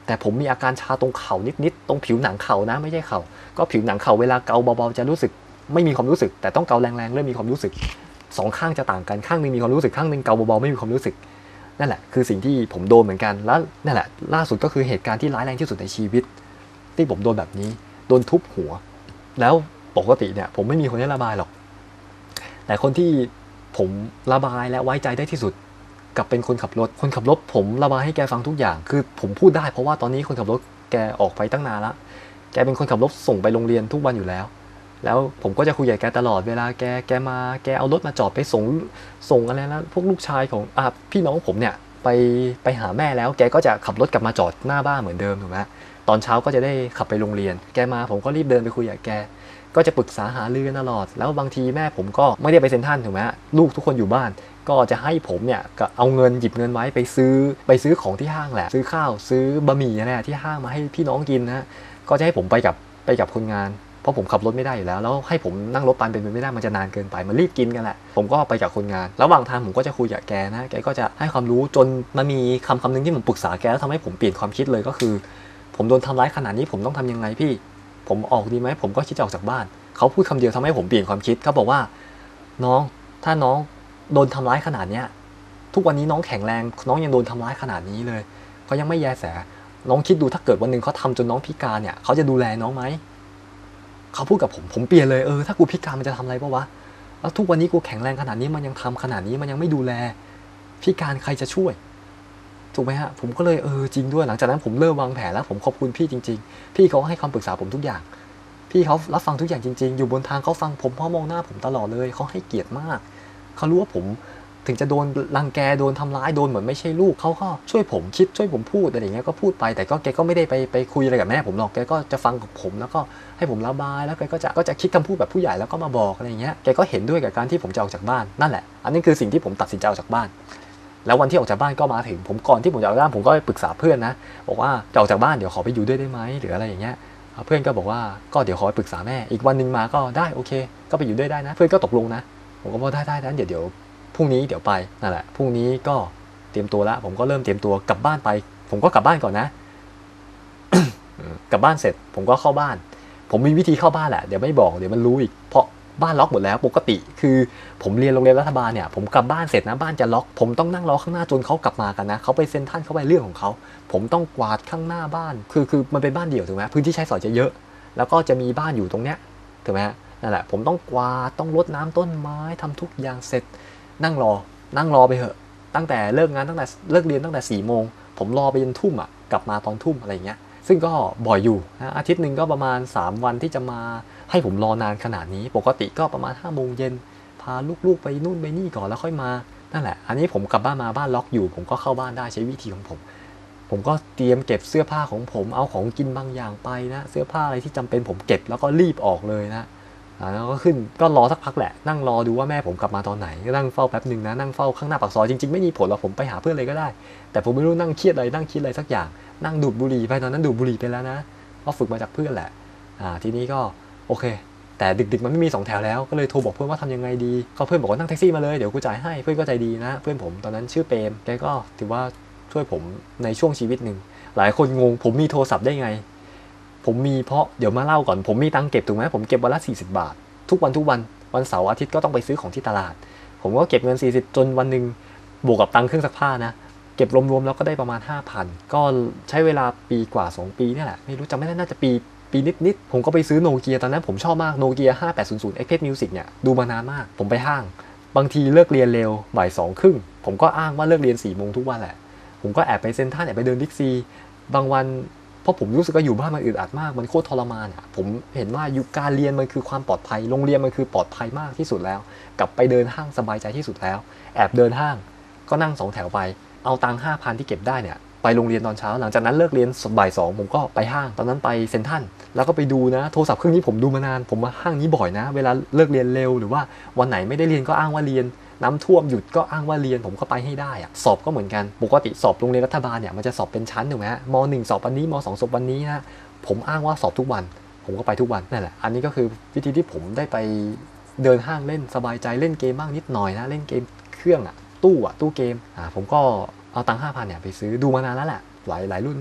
[SPEAKER 1] แต่ผมมีอาการชาตรงเข่านิดๆตรงผิวหนังเข่านะไม่ใช่เข่าก็ผิวหนังเข่าเวลาเกาเบาๆจะรู้สึกไม่มีความรู้สึกแต่ต้องเกาแรงๆเริ่มมีความรู้สึกสองข้างจะต่างกันข้างนึงมีความรู้สึกข้างนึงเกาเบาๆไม่มีความรู้สึกนั่นแหละคือสิ่งที่ผมโดนเหมือนกันแล้วนั่นแหละล่าสุดก็คือเหตุการณ์ที่ร้ายแรงที่สุดในชีวิตที่ผมโดนแบบนี้โดนทุบหัวแล้วปกติเนี่ยผมไม่มีคนให้ระบายหรอกแต่คนที่ผมระบายและไว้ใจได้ที่สุดกับเป็นคนขับรถคนขับรถผมระบายให้แกฟังทุกอย่างคือผมพูดได้เพราะว่าตอนนี้คนขับรถแกออกไปตั้งนานละแกเป็นคนขับรถส่งไปโรงเรียนทุกวันอยู่แล้วแล้วผมก็จะคุยกับแกตลอดเวลาแกแกมาแกเอารถมาจอดไปส่งส่งอะไรนะพวกลูกชายของอ่ะพี่น้องผมเนี่ยไปไปหาแม่แล้วแกก็จะขับรถกลับมาจอดหน้าบ้านเหมือนเดิมถูกไหมตอนเช้าก็จะได้ขับไปโรงเรียนแกมาผมก็รีบเดินไปคุยกับแกก็จะปรึกษาหารือกันตลอดแล้วบางทีแม่ผมก็ไม่ได้ไปเซ็นทรัลถูกไหมลูกทุกคนอยู่บ้านก็จะให้ผมเนี่ยก็เอาเงินหยิบเงินไว้ไปซื้อไปซื้อของที่ห้างแหละซื้อข้าวซื้อบะหมี่อะไรที่ห้างมาให้พี่น้องกินนะก็จะให้ผมไปกับไปกับคนงานเพราะผมขับรถไม่ได้อยู่แล้วแล้วให้ผมนั่งรถปันเป็นไปไม่ได้มันจะนานเกินไปมันรีบกินกันแหละผมก็ไปกับคนงานระหว่างทางผมก็จะคุยกับแกนะแกก็จะให้ความรู้จนมันมีคำคำนึงที่ผมปรึกษาแกแล้วทำให้ผมเปลี่ยนความคิดเลยก็คือผมโดนทำร้ายขนาดนี้ผมต้องทำยังไงพี่ผมออกดีไหมผมก็คิดจะออกจากบ้านเขาพูดคำเดียวทำให้ผมเปลี่ยนความคิดเขาบอกว่าน้องถ้าน้องโดนทำร้ายขนาดเนี้ยทุกวันนี้น้องแข็งแรงน้องยังโดนทำร้ายขนาดนี้เลยเขายังไม่แยแสน้องคิดดูถ้าเกิดวันหนึ่งเขาทำจนน้องพิการเนี่ยเขาจะดูแลน้องไหมเขาพูดกับผมผมเปลี่ยนเลยเออถ้ากูพิการมันจะทำอะไรปะวะแล้วทุกวันนี้กูแข็งแรงขนาดนี้มันยังทำขนาดนี้มันยังไม่ดูแลพิการใครจะช่วยถูกไหมฮะผมก็เลยเออจริงด้วยหลังจากนั้นผมเริ่มวางแผนแล้วผมขอบคุณพี่จริงๆพี่เขาให้คำปรึกษาผมทุกอย่างพี่เขารับฟังทุกอย่างจริงๆอยู่บนทางเขาฟังผมพ่อมองหน้าผมตลอดเลยเขาให้เกียรติมากเขารู้ว่าผมถึงจะโดนรังแกโดนทำร้ายโดนเหมือนไม่ใช่ลูกเขาก็ช่วยผมคิดช่วยผมพูดอะไรอย่างเงี้ยก็พูดไปแต่ก็แกก็ไม่ได้ไปไปคุยอะไรกับแม่ผมหรอกแกก็จะฟังกับผมแล้วก็ให้ผมระบายแล้วแกก็จะก็จะคิดคำพูดแบบผู้ใหญ่แล้วก็มาบอกอะไรอย่างเงี้ยแกก็เห็นด้วยกับการที่ผมจะออกจากบ้านนั่นแหละอันนี้คือสิ่งที่ผมตัดสินใจออกจากบ้านแล้ววันที่ออกจากบ้านก็มาถึงผมก่อนที่ผมจะออกจากบ้านผมก็ไปปรึกษาเพื่อนนะบอกว่าจะออกจากบ้านเดี๋ยวขอไปอยู่ด้วยได้ไหมหรืออะไรอย่างเงี้ยเพื่อนก็บอกว่าก็เดี๋ยวขอไปปรึกษาแม่อีกวันนึงมาก็ได้โอเคก็ไปอยู่ด้วยได้นะเพื่อนก็ตกลงนะผมก็บอกได้ได้นั้นเดี๋ยวเดี๋ยวพรุ่งนี้เดี๋ยวไปนั่นแหละพรุ่งนี้ก็เตรียมตัวแล้วผมก็เริ่มเตรียมตัวกลับบ้านไปผมก็กลับบ้านก่อนนะ กลับบ้านเสร็จผมก็เข้าบ้านผมมีวิธีเข้าบ้านแหละเดี๋ยวไม่บอกเดี๋ยวมันรู้อีกเพราะบ้านล็อกหมดแล้วปกติคือผมเรียนโรงเรียนรัฐบาลเนี่ยผมกลับบ้านเสร็จนะบ้านจะล็อกผมต้องนั่งรอข้างหน้าจนเขากลับมากันนะเขาไปเซ็นทรัลเขาไปเรื่องของเขาผมต้องกวาดข้างหน้าบ้านคือคือมันเป็นบ้านเดี่ยวถูกไหมพื้นที่ใช้สอยจะเยอะแล้วก็จะมีบ้านอยู่ตรงเนี้ยถูกไหมนั่นแหละผมต้องกวาดต้องรดน้ำต้นไม้ทำทุกอย่างเสร็จนั่งรอนั่งรอไปเหอะตั้งแต่เลิกงานตั้งแต่เลิกเรียนตั้งแต่สี่โมงผมรอไปจนทุ่มอ่ะกลับมาตอนทุ่มอะไรเงี้ยซึ่งก็บ่อยอยู่นะอาทิตย์หนึ่งก็ประมาณสามวันที่จะมาให้ผมรอนานขนาดนี้ปกติก็ประมาณห้าโมงเย็นพาลูกๆไปนู่นไปนี่ก่อนแล้วค่อยมานั่นแหละอันนี้ผมกลับบ้านมาบ้านล็อกอยู่ผมก็เข้าบ้านได้ใช้วิธีของผมผมก็เตรียมเก็บเสื้อผ้าของผมเอาของกินบางอย่างไปนะเสื้อผ้าอะไรที่จำเป็นผมเก็บแล้วก็รีบออกเลยนะแล้วก็ขึ้นก็รอสักพักแหละนั่งรอดูว่าแม่ผมกลับมาตอนไหนก็นั่งเฝ้าแป๊บนึงนะนั่งเฝ้าข้างหน้าปากซอยจริงๆไม่มีผลหรอกผมไปหาเพื่อนเลยก็ได้แต่ผมไม่รู้นั่งเครียดอะไรนั่งคิดอะไรสักอย่างนั่งดูดบุหรี่ไปตอนนั้นดูดบุหรี่ไปแล้วนะก็ฝึกมาจากเพื่อนแหละอ่าทีนี้ก็โอเคแต่ดึกๆมันไม่มีสองแถวแล้วก็เลยโทรบอกเพื่อนว่าทำยังไงดีก็เพื่อนบอกว่านั่งแท็กซี่มาเลยเดี๋ยวกูจ่ายให้เพื่อนก็ใจดีนะเพื่อนผมตอนนั้นชื่อเปรมแกก็ถือว่าช่วยผมในช่วงชีวิตหนึ่งหลายคนงงผมมีโทรศัพท์ได้ไงผมมีเพราะเดี๋ยวมาเล่าก่อนผมมีตังค์เก็บถูกไหมผมเก็บวันละสี่สิบบาททุกวันทุกวันวันเสาร์อาทิตย์ก็ต้องไปซื้อของที่ตลาดผมก็เก็บเงินสี่สิบจนวันนึงบวกกับตังค์เครื่องซักผ้านะเก็บรวมๆแล้วก็ได้ประมาณ ห้าพัน ก็ใช้เวลาปีกว่าสองปีนี่แหละไม่รู้จำไม่ได้น่าจะปีปีนิดๆผมก็ไปซื้อโนเกียตอนนั้นผมชอบมากโนเกียห้าแปดศูนย์ศูนย์ Express Music เนี่ยดูมานานมากผมไปห้างบางทีเลิกเรียนเร็วบ่ายสองครึ่งผมก็อ้างว่าเลิกเรียนสี่โมงทุกวันแหละผมก็แอบไปเซ็นทรัลแอบไปเดินบิ๊กซีบางวันเพราะผมรู้สึกว่าอยู่บ้านมันอึดอัดมากมันโคตรทรมานอ่ะผมเห็นว่าอยู่การเรียนมันคือความปลอดภัยโรงเรียนมันคือปลอดภัยมากที่สุดแล้วกลับไปเดินห้างสบายใจที่สุดแล้วแอบเดินห้างก็นั่งสองแถวไปเอาตังค์ห้าพันที่เก็บได้เนี่ยไปโรงเรียนตอนเช้าหลังจากนั้นเลิกเรียนบ่ายสองผมก็ไปห้างตอนนั้นไปเซ็นทรัลแล้วก็ไปดูนะโทรศัพท์เครื่องนี้ผมดูมานานผมมาห้างนี้บ่อยนะเวลาเลิกเรียนเร็วหรือว่าวันไหนไม่ได้เรียนก็อ้างว่าเรียนน้ำท่วมหยุดก็อ้างว่าเรียนผมก็ไปให้ได้อะสอบก็เหมือนกันปกติสอบโรงเรียนรัฐบาลเนี่ยมันจะสอบเป็นชั้นถูกไหมฮะมหนึ่งสอบวันนี้มสองสอบวันนี้นะผมอ้างว่าสอบทุกวันผมก็ไปทุกวันนั่นแหละอันนี้ก็คือวิธีที่ผมได้ไปเดินห้างเล่นสบายใจเล่นเกมบ้างนิดหน่อยนะเล่นเกมเครื่องอะตู้อะตู้เกมอ่าผมก็เอาตังค์ห้าพันเนี่ยไปซื้อดูมานานแล้วแหละหลายหลายรุ่นมาก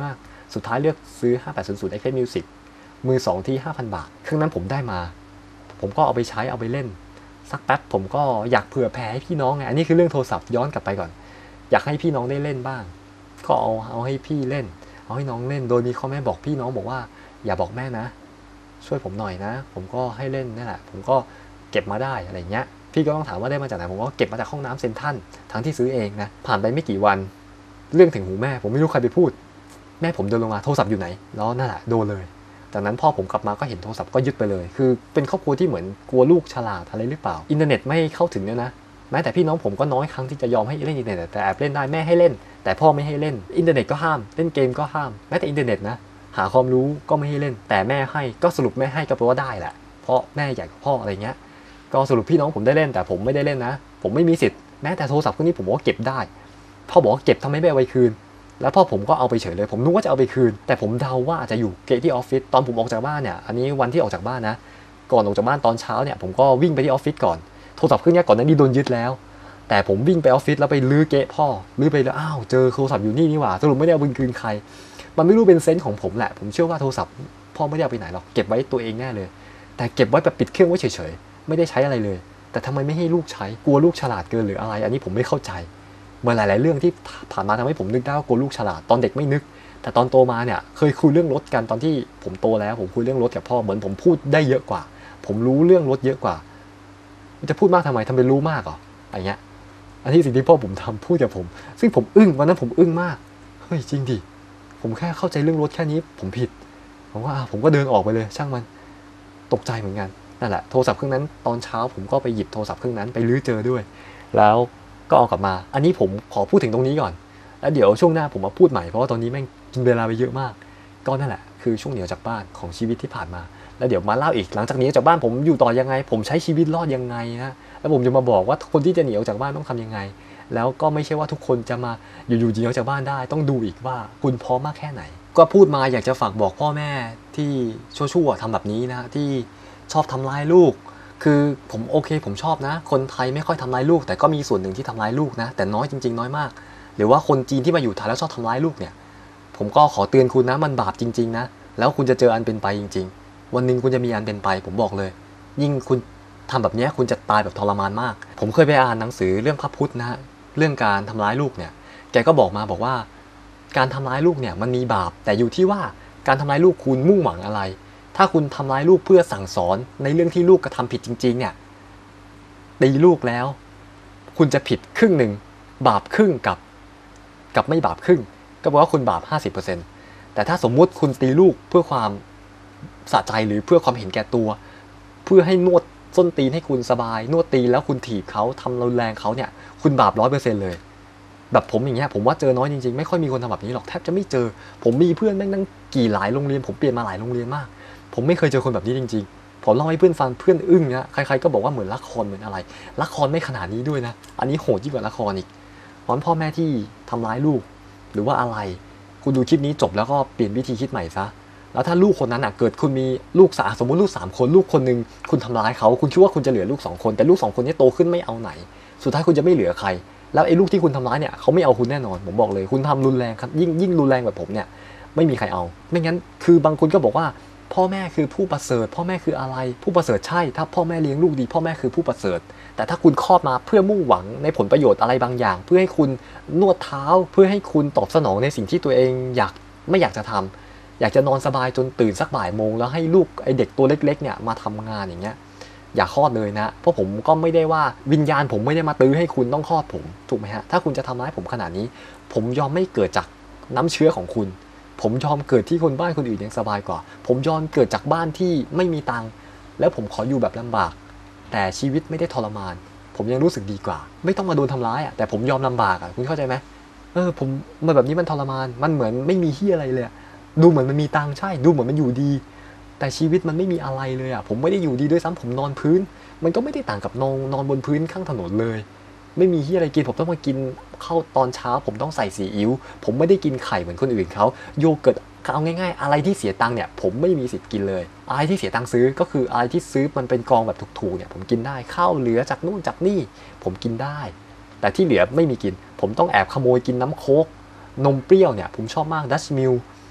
[SPEAKER 1] สุดท้ายเลือกซื้อห้าแปดศูนย์ศูนย์ เอ็กซ์ เอฟ Music มือสองที่ ห้าพัน บาทเครื่องนั้นผมได้มาผมก็เอาไปใช้เอาไปเล่นสักแป๊บผมก็อยากเผื่อแผ่ให้พี่น้องไงอันนี้คือเรื่องโทรศัพท์ย้อนกลับไปก่อนอยากให้พี่น้องได้เล่นบ้างก็เอาเอาให้พี่เล่นเอาให้น้องเล่นโดยมีข้อแม่บอกพี่น้องบอกว่าอย่าบอกแม่นะช่วยผมหน่อยนะผมก็ให้เล่นนั่นแหละผมก็เก็บมาได้อะไรเงี้ยพี่ก็ต้องถามว่าได้มาจากไหนผมก็เก็บมาจากห้องน้ำเซ็นทรัลทั้งที่ซื้อเองนะผ่านไปไม่กี่วันเรื่องถึงหูแม่ผมไม่รู้ใครไปพูดแม่ผมเดินลงมาโทรศัพท์อยู่ไหนแล้วนั่นแหละโดนเลยจากนั้นพ่อผมกลับมาก็เห็นโทรศัพท์ก็ยึดไปเลยคือเป็นครอบครัวที่เหมือนกลัวลูกฉลาดอะไรหรือเปล่าอินเทอร์เน็ตไม่เข้าถึงเนี่ยนะแม้แต่พี่น้องผมก็น้อยครั้งที่จะยอมให้เล่นอินเทอร์เน็ตแต่แอบเล่นได้แม่ให้เล่นแต่พ่อไม่ให้เล่นอินเทอร์เน็ตก็ห้ามเล่นเกมก็ห้ามแม้แต่อินเทอร์เน็ตนะหาความรู้ก็ไม่ให้เล่นแต่แม่ให้ก็สรุปแม่ให้ก็แปลว่าได้แหละเพราะแม่ใหญ่กว่าพ่ออะไรเงี้ยก็สรุปพี่น้องผมได้เล่นแต่ผมไม่ได้เล่นนะผมไม่มีสิทธิ์แม้แต่โทรศัพท์เครื่องนี้ผมก็เก็บได้พ่อบอกว่าเก็บทำไมไม่เอาไปคืนแล้วพ่อผมก็เอาไปเฉยเลยผมนึกว่าจะเอาไปคืนแต่ผมเดาว่าอาจจะอยู่เกะที่ออฟฟิศตอนผมออกจากบ้านเนี่ยอันนี้วันที่ออกจากบ้านนะก่อนออกจากบ้านตอนเช้าเนี่ยผมก็วิ่งไปที่ออฟฟิศก่อนโทรศัพท์เครื่องนี้ก่อนนั้นนี่โดนยึดแล้วแต่ผมวิ่งไปออฟฟิศแล้วไปลื้อเกะพ่อลื้อไปแล้วอ้าวเจอโทรศัพท์อยู่นี่นี่หว่าสรุปไม่ได้เอาไปคืนใครมันไม่รู้เป็นเซนส์ของผมแหละผมเชื่อว่าโทรศัพท์พ่อไม่ได้เอาไปไหนหรอกเก็บไว้ตัวเองแน่เลยแต่เก็บไว้แบบปิดเครื่องไว้เฉยๆไม่ได้ใช้อะไรเลยแต่ทำไมไม่ให้ลูกใช้กลัวลูกฉลาดเกินหรืออะไรอันนี้ผมไม่เข้าใจเมื่อหลายๆเรื่องที่ผ่านมาทำให้ผมนึกได้ว่ากลัวลูกฉลาดตอนเด็กไม่นึกแต่ตอนโตมาเนี่ยเคยคุยเรื่องรถกันตอนที่ผมโตแล้วผมคุยเรื่องรถกับพ่อเหมือนผมพูดได้เยอะกว่าผมรู้เรื่องรถเยอะกว่าจะพูดมากทำไมทำเป็นรู้มากเหรออะไรเงี้ยอันที่สิ่งที่พ่อผมทำพูดกับผมซึ่งผมอึ้งวันนั้นผมอึ้งมากเฮ้ยจริงดิผมแค่เข้าใจเรื่องรถแค่นี้ผมผิดผมว่าผมก็เดินออกไปเลยช่างมันตกใจเหมือนกันนั่นแหละโทรศัพท์เครื่องนั้นตอนเช้าผมก็ไปหยิบโทรศัพท์เครื่องนั้นไปลื้อเจอด้วยแล้วก็เอากลับมาอันนี้ผมขอพูดถึงตรงนี้ก่อนแล้วเดี๋ยวช่วงหน้าผมมาพูดใหม่เพราะว่าตอนนี้แม่งกินเวลาไปเยอะมากก็นั่นแหละคือช่วงเหนียวจากบ้านของชีวิตที่ผ่านมาแล้วเดี๋ยวมาเล่าอีกหลังจากนี้จากบ้านผมอยู่ต่อยังไงผมใช้ชีวิตรอดยังไงนะแล้วผมจะมาบอกว่าคนที่จะหนีออกจากบ้านต้องทำยังไงแล้วก็ไม่ใช่ว่าทุกคนจะมาอยู่ๆหนีออกจากบ้านได้ต้องดูอีกว่าคุณพร้อมมากแค่ไหนก็พูดมาอยากจะฝากบอกพ่อแม่ที่ชั่วๆทำแบบนี้นะที่ชอบทำร้ายลูกคือผมโอเคผมชอบนะคนไทยไม่ค่อยทำร้ายลูกแต่ก็มีส่วนหนึ่งที่ทำร้ายลูกนะแต่น้อยจริงๆน้อยมากหรือว่าคนจีนที่มาอยู่ไทยแล้วชอบทำร้ายลูกเนี่ยผมก็ขอเตือนคุณนะมันบาปจริงๆนะแล้วคุณจะเจออันเป็นไปจริงๆวันนึงคุณจะมีอันเป็นไปผมบอกเลยยิ่งคุณทำแบบนี้คุณจะตายแบบทรมานมากผมเคยไปอ่านหนังสือเรื่องพระพุทธนะฮะเรื่องการทำร้ายลูกเนี่ยแกก็บอกมาบอกว่าการทำร้ายลูกเนี่ยมันมีบาปแต่อยู่ที่ว่าการทำร้ายลูกคุณมุ่งหวังอะไรถ้าคุณทำร้ายลูกเพื่อสั่งสอนในเรื่องที่ลูกกระทำผิดจริงๆเนี่ยตีลูกแล้วคุณจะผิดครึ่งหนึ่งบาปครึ่งกับกับไม่บาปครึ่งก็แปลว่าคุณบาป ห้าสิบเปอร์เซ็นต์ แต่ถ้าสมมุติคุณตีลูกเพื่อความสะใจหรือเพื่อความเห็นแก่ตัวเพื่อให้นวดส้นตีนให้คุณสบายนวดตีแล้วคุณถีบเขาทำรุนแรงเขาเนี่ยคุณบาป ร้อยเปอร์เซ็นต์ เลยแบบผมอย่างเงี้ยผมว่าเจอน้อยจริงๆไม่ค่อยมีคนทำแบบนี้หรอกแทบจะไม่เจอผมมีเพื่อนแม่งนั่งกี่หลายโรงเรียนผมเปลี่ยนมาหลายโรงเรียนมากผมไม่เคยเจอคนแบบนี้จริงๆผมเล่าให้เพื่อนฟังเพื่อนอึ้งนะใครๆก็บอกว่าเหมือนละครเหมือนอะไรละครไม่ขนาดนี้ด้วยนะอันนี้โหดยิ่งกว่าละครอีกเพราะพ่อแม่ที่ทำร้ายลูกหรือว่าอะไรคุณดูคลิปนี้จบแล้วก็เปลี่ยนวิธีคิดใหม่ซะแล้วถ้าลูกคนนั้นอ่ะเกิดคุณมีลูกสามสมมติลูกสามคนลูกคนนึงคุณทำร้ายเขาคุณคิดว่าคุณจะเหลือลูกสองคนแต่ลูกสองคนนี้โตขึ้นไม่เอาไหนสุดท้ายคุณจะไม่เหลือใครแล้วไอ้ลูกที่คุณทำร้ายเนี่ยเขาไม่เอาคุณแน่นอนผมบอกเลยคุณทำรุนแรงครับยิ่งยิ่งรุนแรงแบบผมเนี่ยไม่มีใครเอาไม่งั้นคือบางคนก็บอกว่าพ่อแม่คือผู้ประเสริฐพ่อแม่คืออะไรผู้ประเสริฐใช่ถ้าพ่อแม่เลี้ยงลูกดีพ่อแม่คือผู้ประเสริฐแต่ถ้าคุณคลอดมาเพื่อมุ่งหวังในผลประโยชน์อะไรบางอย่างเพื่อให้คุณนวดเท้าเพื่อให้คุณตอบสนองในสิ่งที่ตัวเองอยากไม่อยากจะทำอยากจะนอนสบายจนตื่นสักบ่ายโมงแล้วให้ลูกไอเด็กตัวเล็กๆเนี่ยมาทำงานอย่างเงี้ยอย่าคลอดเลยนะเพราะผมก็ไม่ได้ว่าวิญญาณผมไม่ได้มาตื้อให้คุณต้องคลอดผมถูกไหมฮะถ้าคุณจะทำร้ายผมขนาดนี้ผมยอมไม่เกิดจากน้ำเชื้อของคุณผมยอมเกิดที่คนบ้านคนอื่นยังสบายกว่าผมยอมเกิดจากบ้านที่ไม่มีตังค์แล้วผมขออยู่แบบลำบากแต่ชีวิตไม่ได้ทรมานผมยังรู้สึกดีกว่าไม่ต้องมาโดนทำร้ายอ่ะแต่ผมยอมลำบากอ่ะคุณเข้าใจไหมเออผมมาแบบนี้มันทรมานมันเหมือนไม่มีเหี้ยอะไรเลยดูเหมือนมันมีตังค์ใช่ดูเหมือนมันอยู่ดีแต่ชีวิตมันไม่มีอะไรเลยอ่ะผมไม่ได้อยู่ดีด้วยซ้ำผมนอนพื้นมันก็ไม่ได้ต่างกับนอนนอนบนพื้นข้างถนนเลยไม่มีที่อะไรกินผมต้องมากินข้าวตอนเช้าผมต้องใส่ซีอิ๊วผมไม่ได้กินไข่เหมือนคนอื่นเขาโยเกิร์ตเอาง่ายๆอะไรที่เสียตังค์เนี่ยผมไม่มีสิทธิ์กินเลยอะไรที่เสียตังค์ซื้อก็คืออะไรที่ซื้อมันเป็นกองแบบถูกๆเนี่ยผมกินได้ข้าวเหลือจากนู่นจากนี่ผมกินได้แต่ที่เหลือไม่มีกินผมต้องแอบขโมยกินน้ำโค้กนมเปรี้ยวเนี่ยผมชอบมากดัชมิล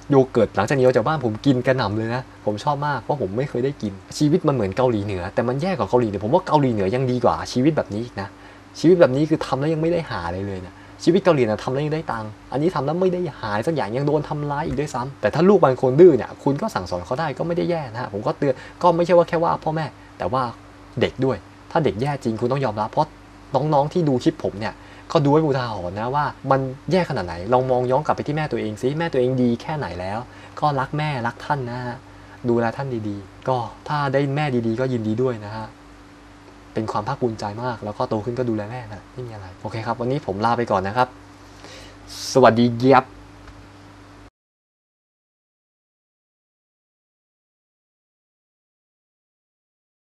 [SPEAKER 1] โยเกิร์ตหลังจากนี้ออกจากบ้านผมกินกระหน่ำเลยนะผมชอบมากเพราะผมไม่เคยได้กินชีวิตมันเหมือนเกาหลีเหนือแต่มันแย่กว่าเกาหลีเหนือผมว่าเกาหลีเหนือยังดีกว่าชีวิตแบบนี้อีกนะชีวิตแบบนี้คือทำแล้วยังไม่ได้หาอะไรเลยนะชีวิตเกาหลีนะทำแล้วยังได้ตังค์อันนี้ทำแล้วไม่ได้หาสักอย่างยังโดนทำร้ายอีกด้วยซ้ำแต่ถ้าลูกบางคนดื้อเนี่ยคุณก็สั่งสอนเขาได้ก็ไม่ได้แย่นะฮะผมก็เตือนก็ไม่ใช่ว่าแค่ว่าพ่อแม่แต่ว่าเด็กด้วยถ้าเด็กแย่จริงคุณต้องยอมรับเพราะน้องๆที่ดูคลิปผมเนี่ยก็ดูให้อุทาหรณ์นะว่ามันแย่ขนาดไหนลองมองย้อนกลับไปที่แม่ตัวเองซิแม่ตัวเองดีแค่ไหนแล้วก็รักแม่รักท่านนะฮะดูแลท่านดีๆก็ถ้าได้แม่ดีๆก็ยินดีด้วยนะฮะเป็นความภาคภูมิใจมากแล้วก็โตขึ้นก็ดูแลแม่นะไม่มีอะไรโอเคครับวันนี้ผมลาไปก่อนนะครับสวัสดีเยียบ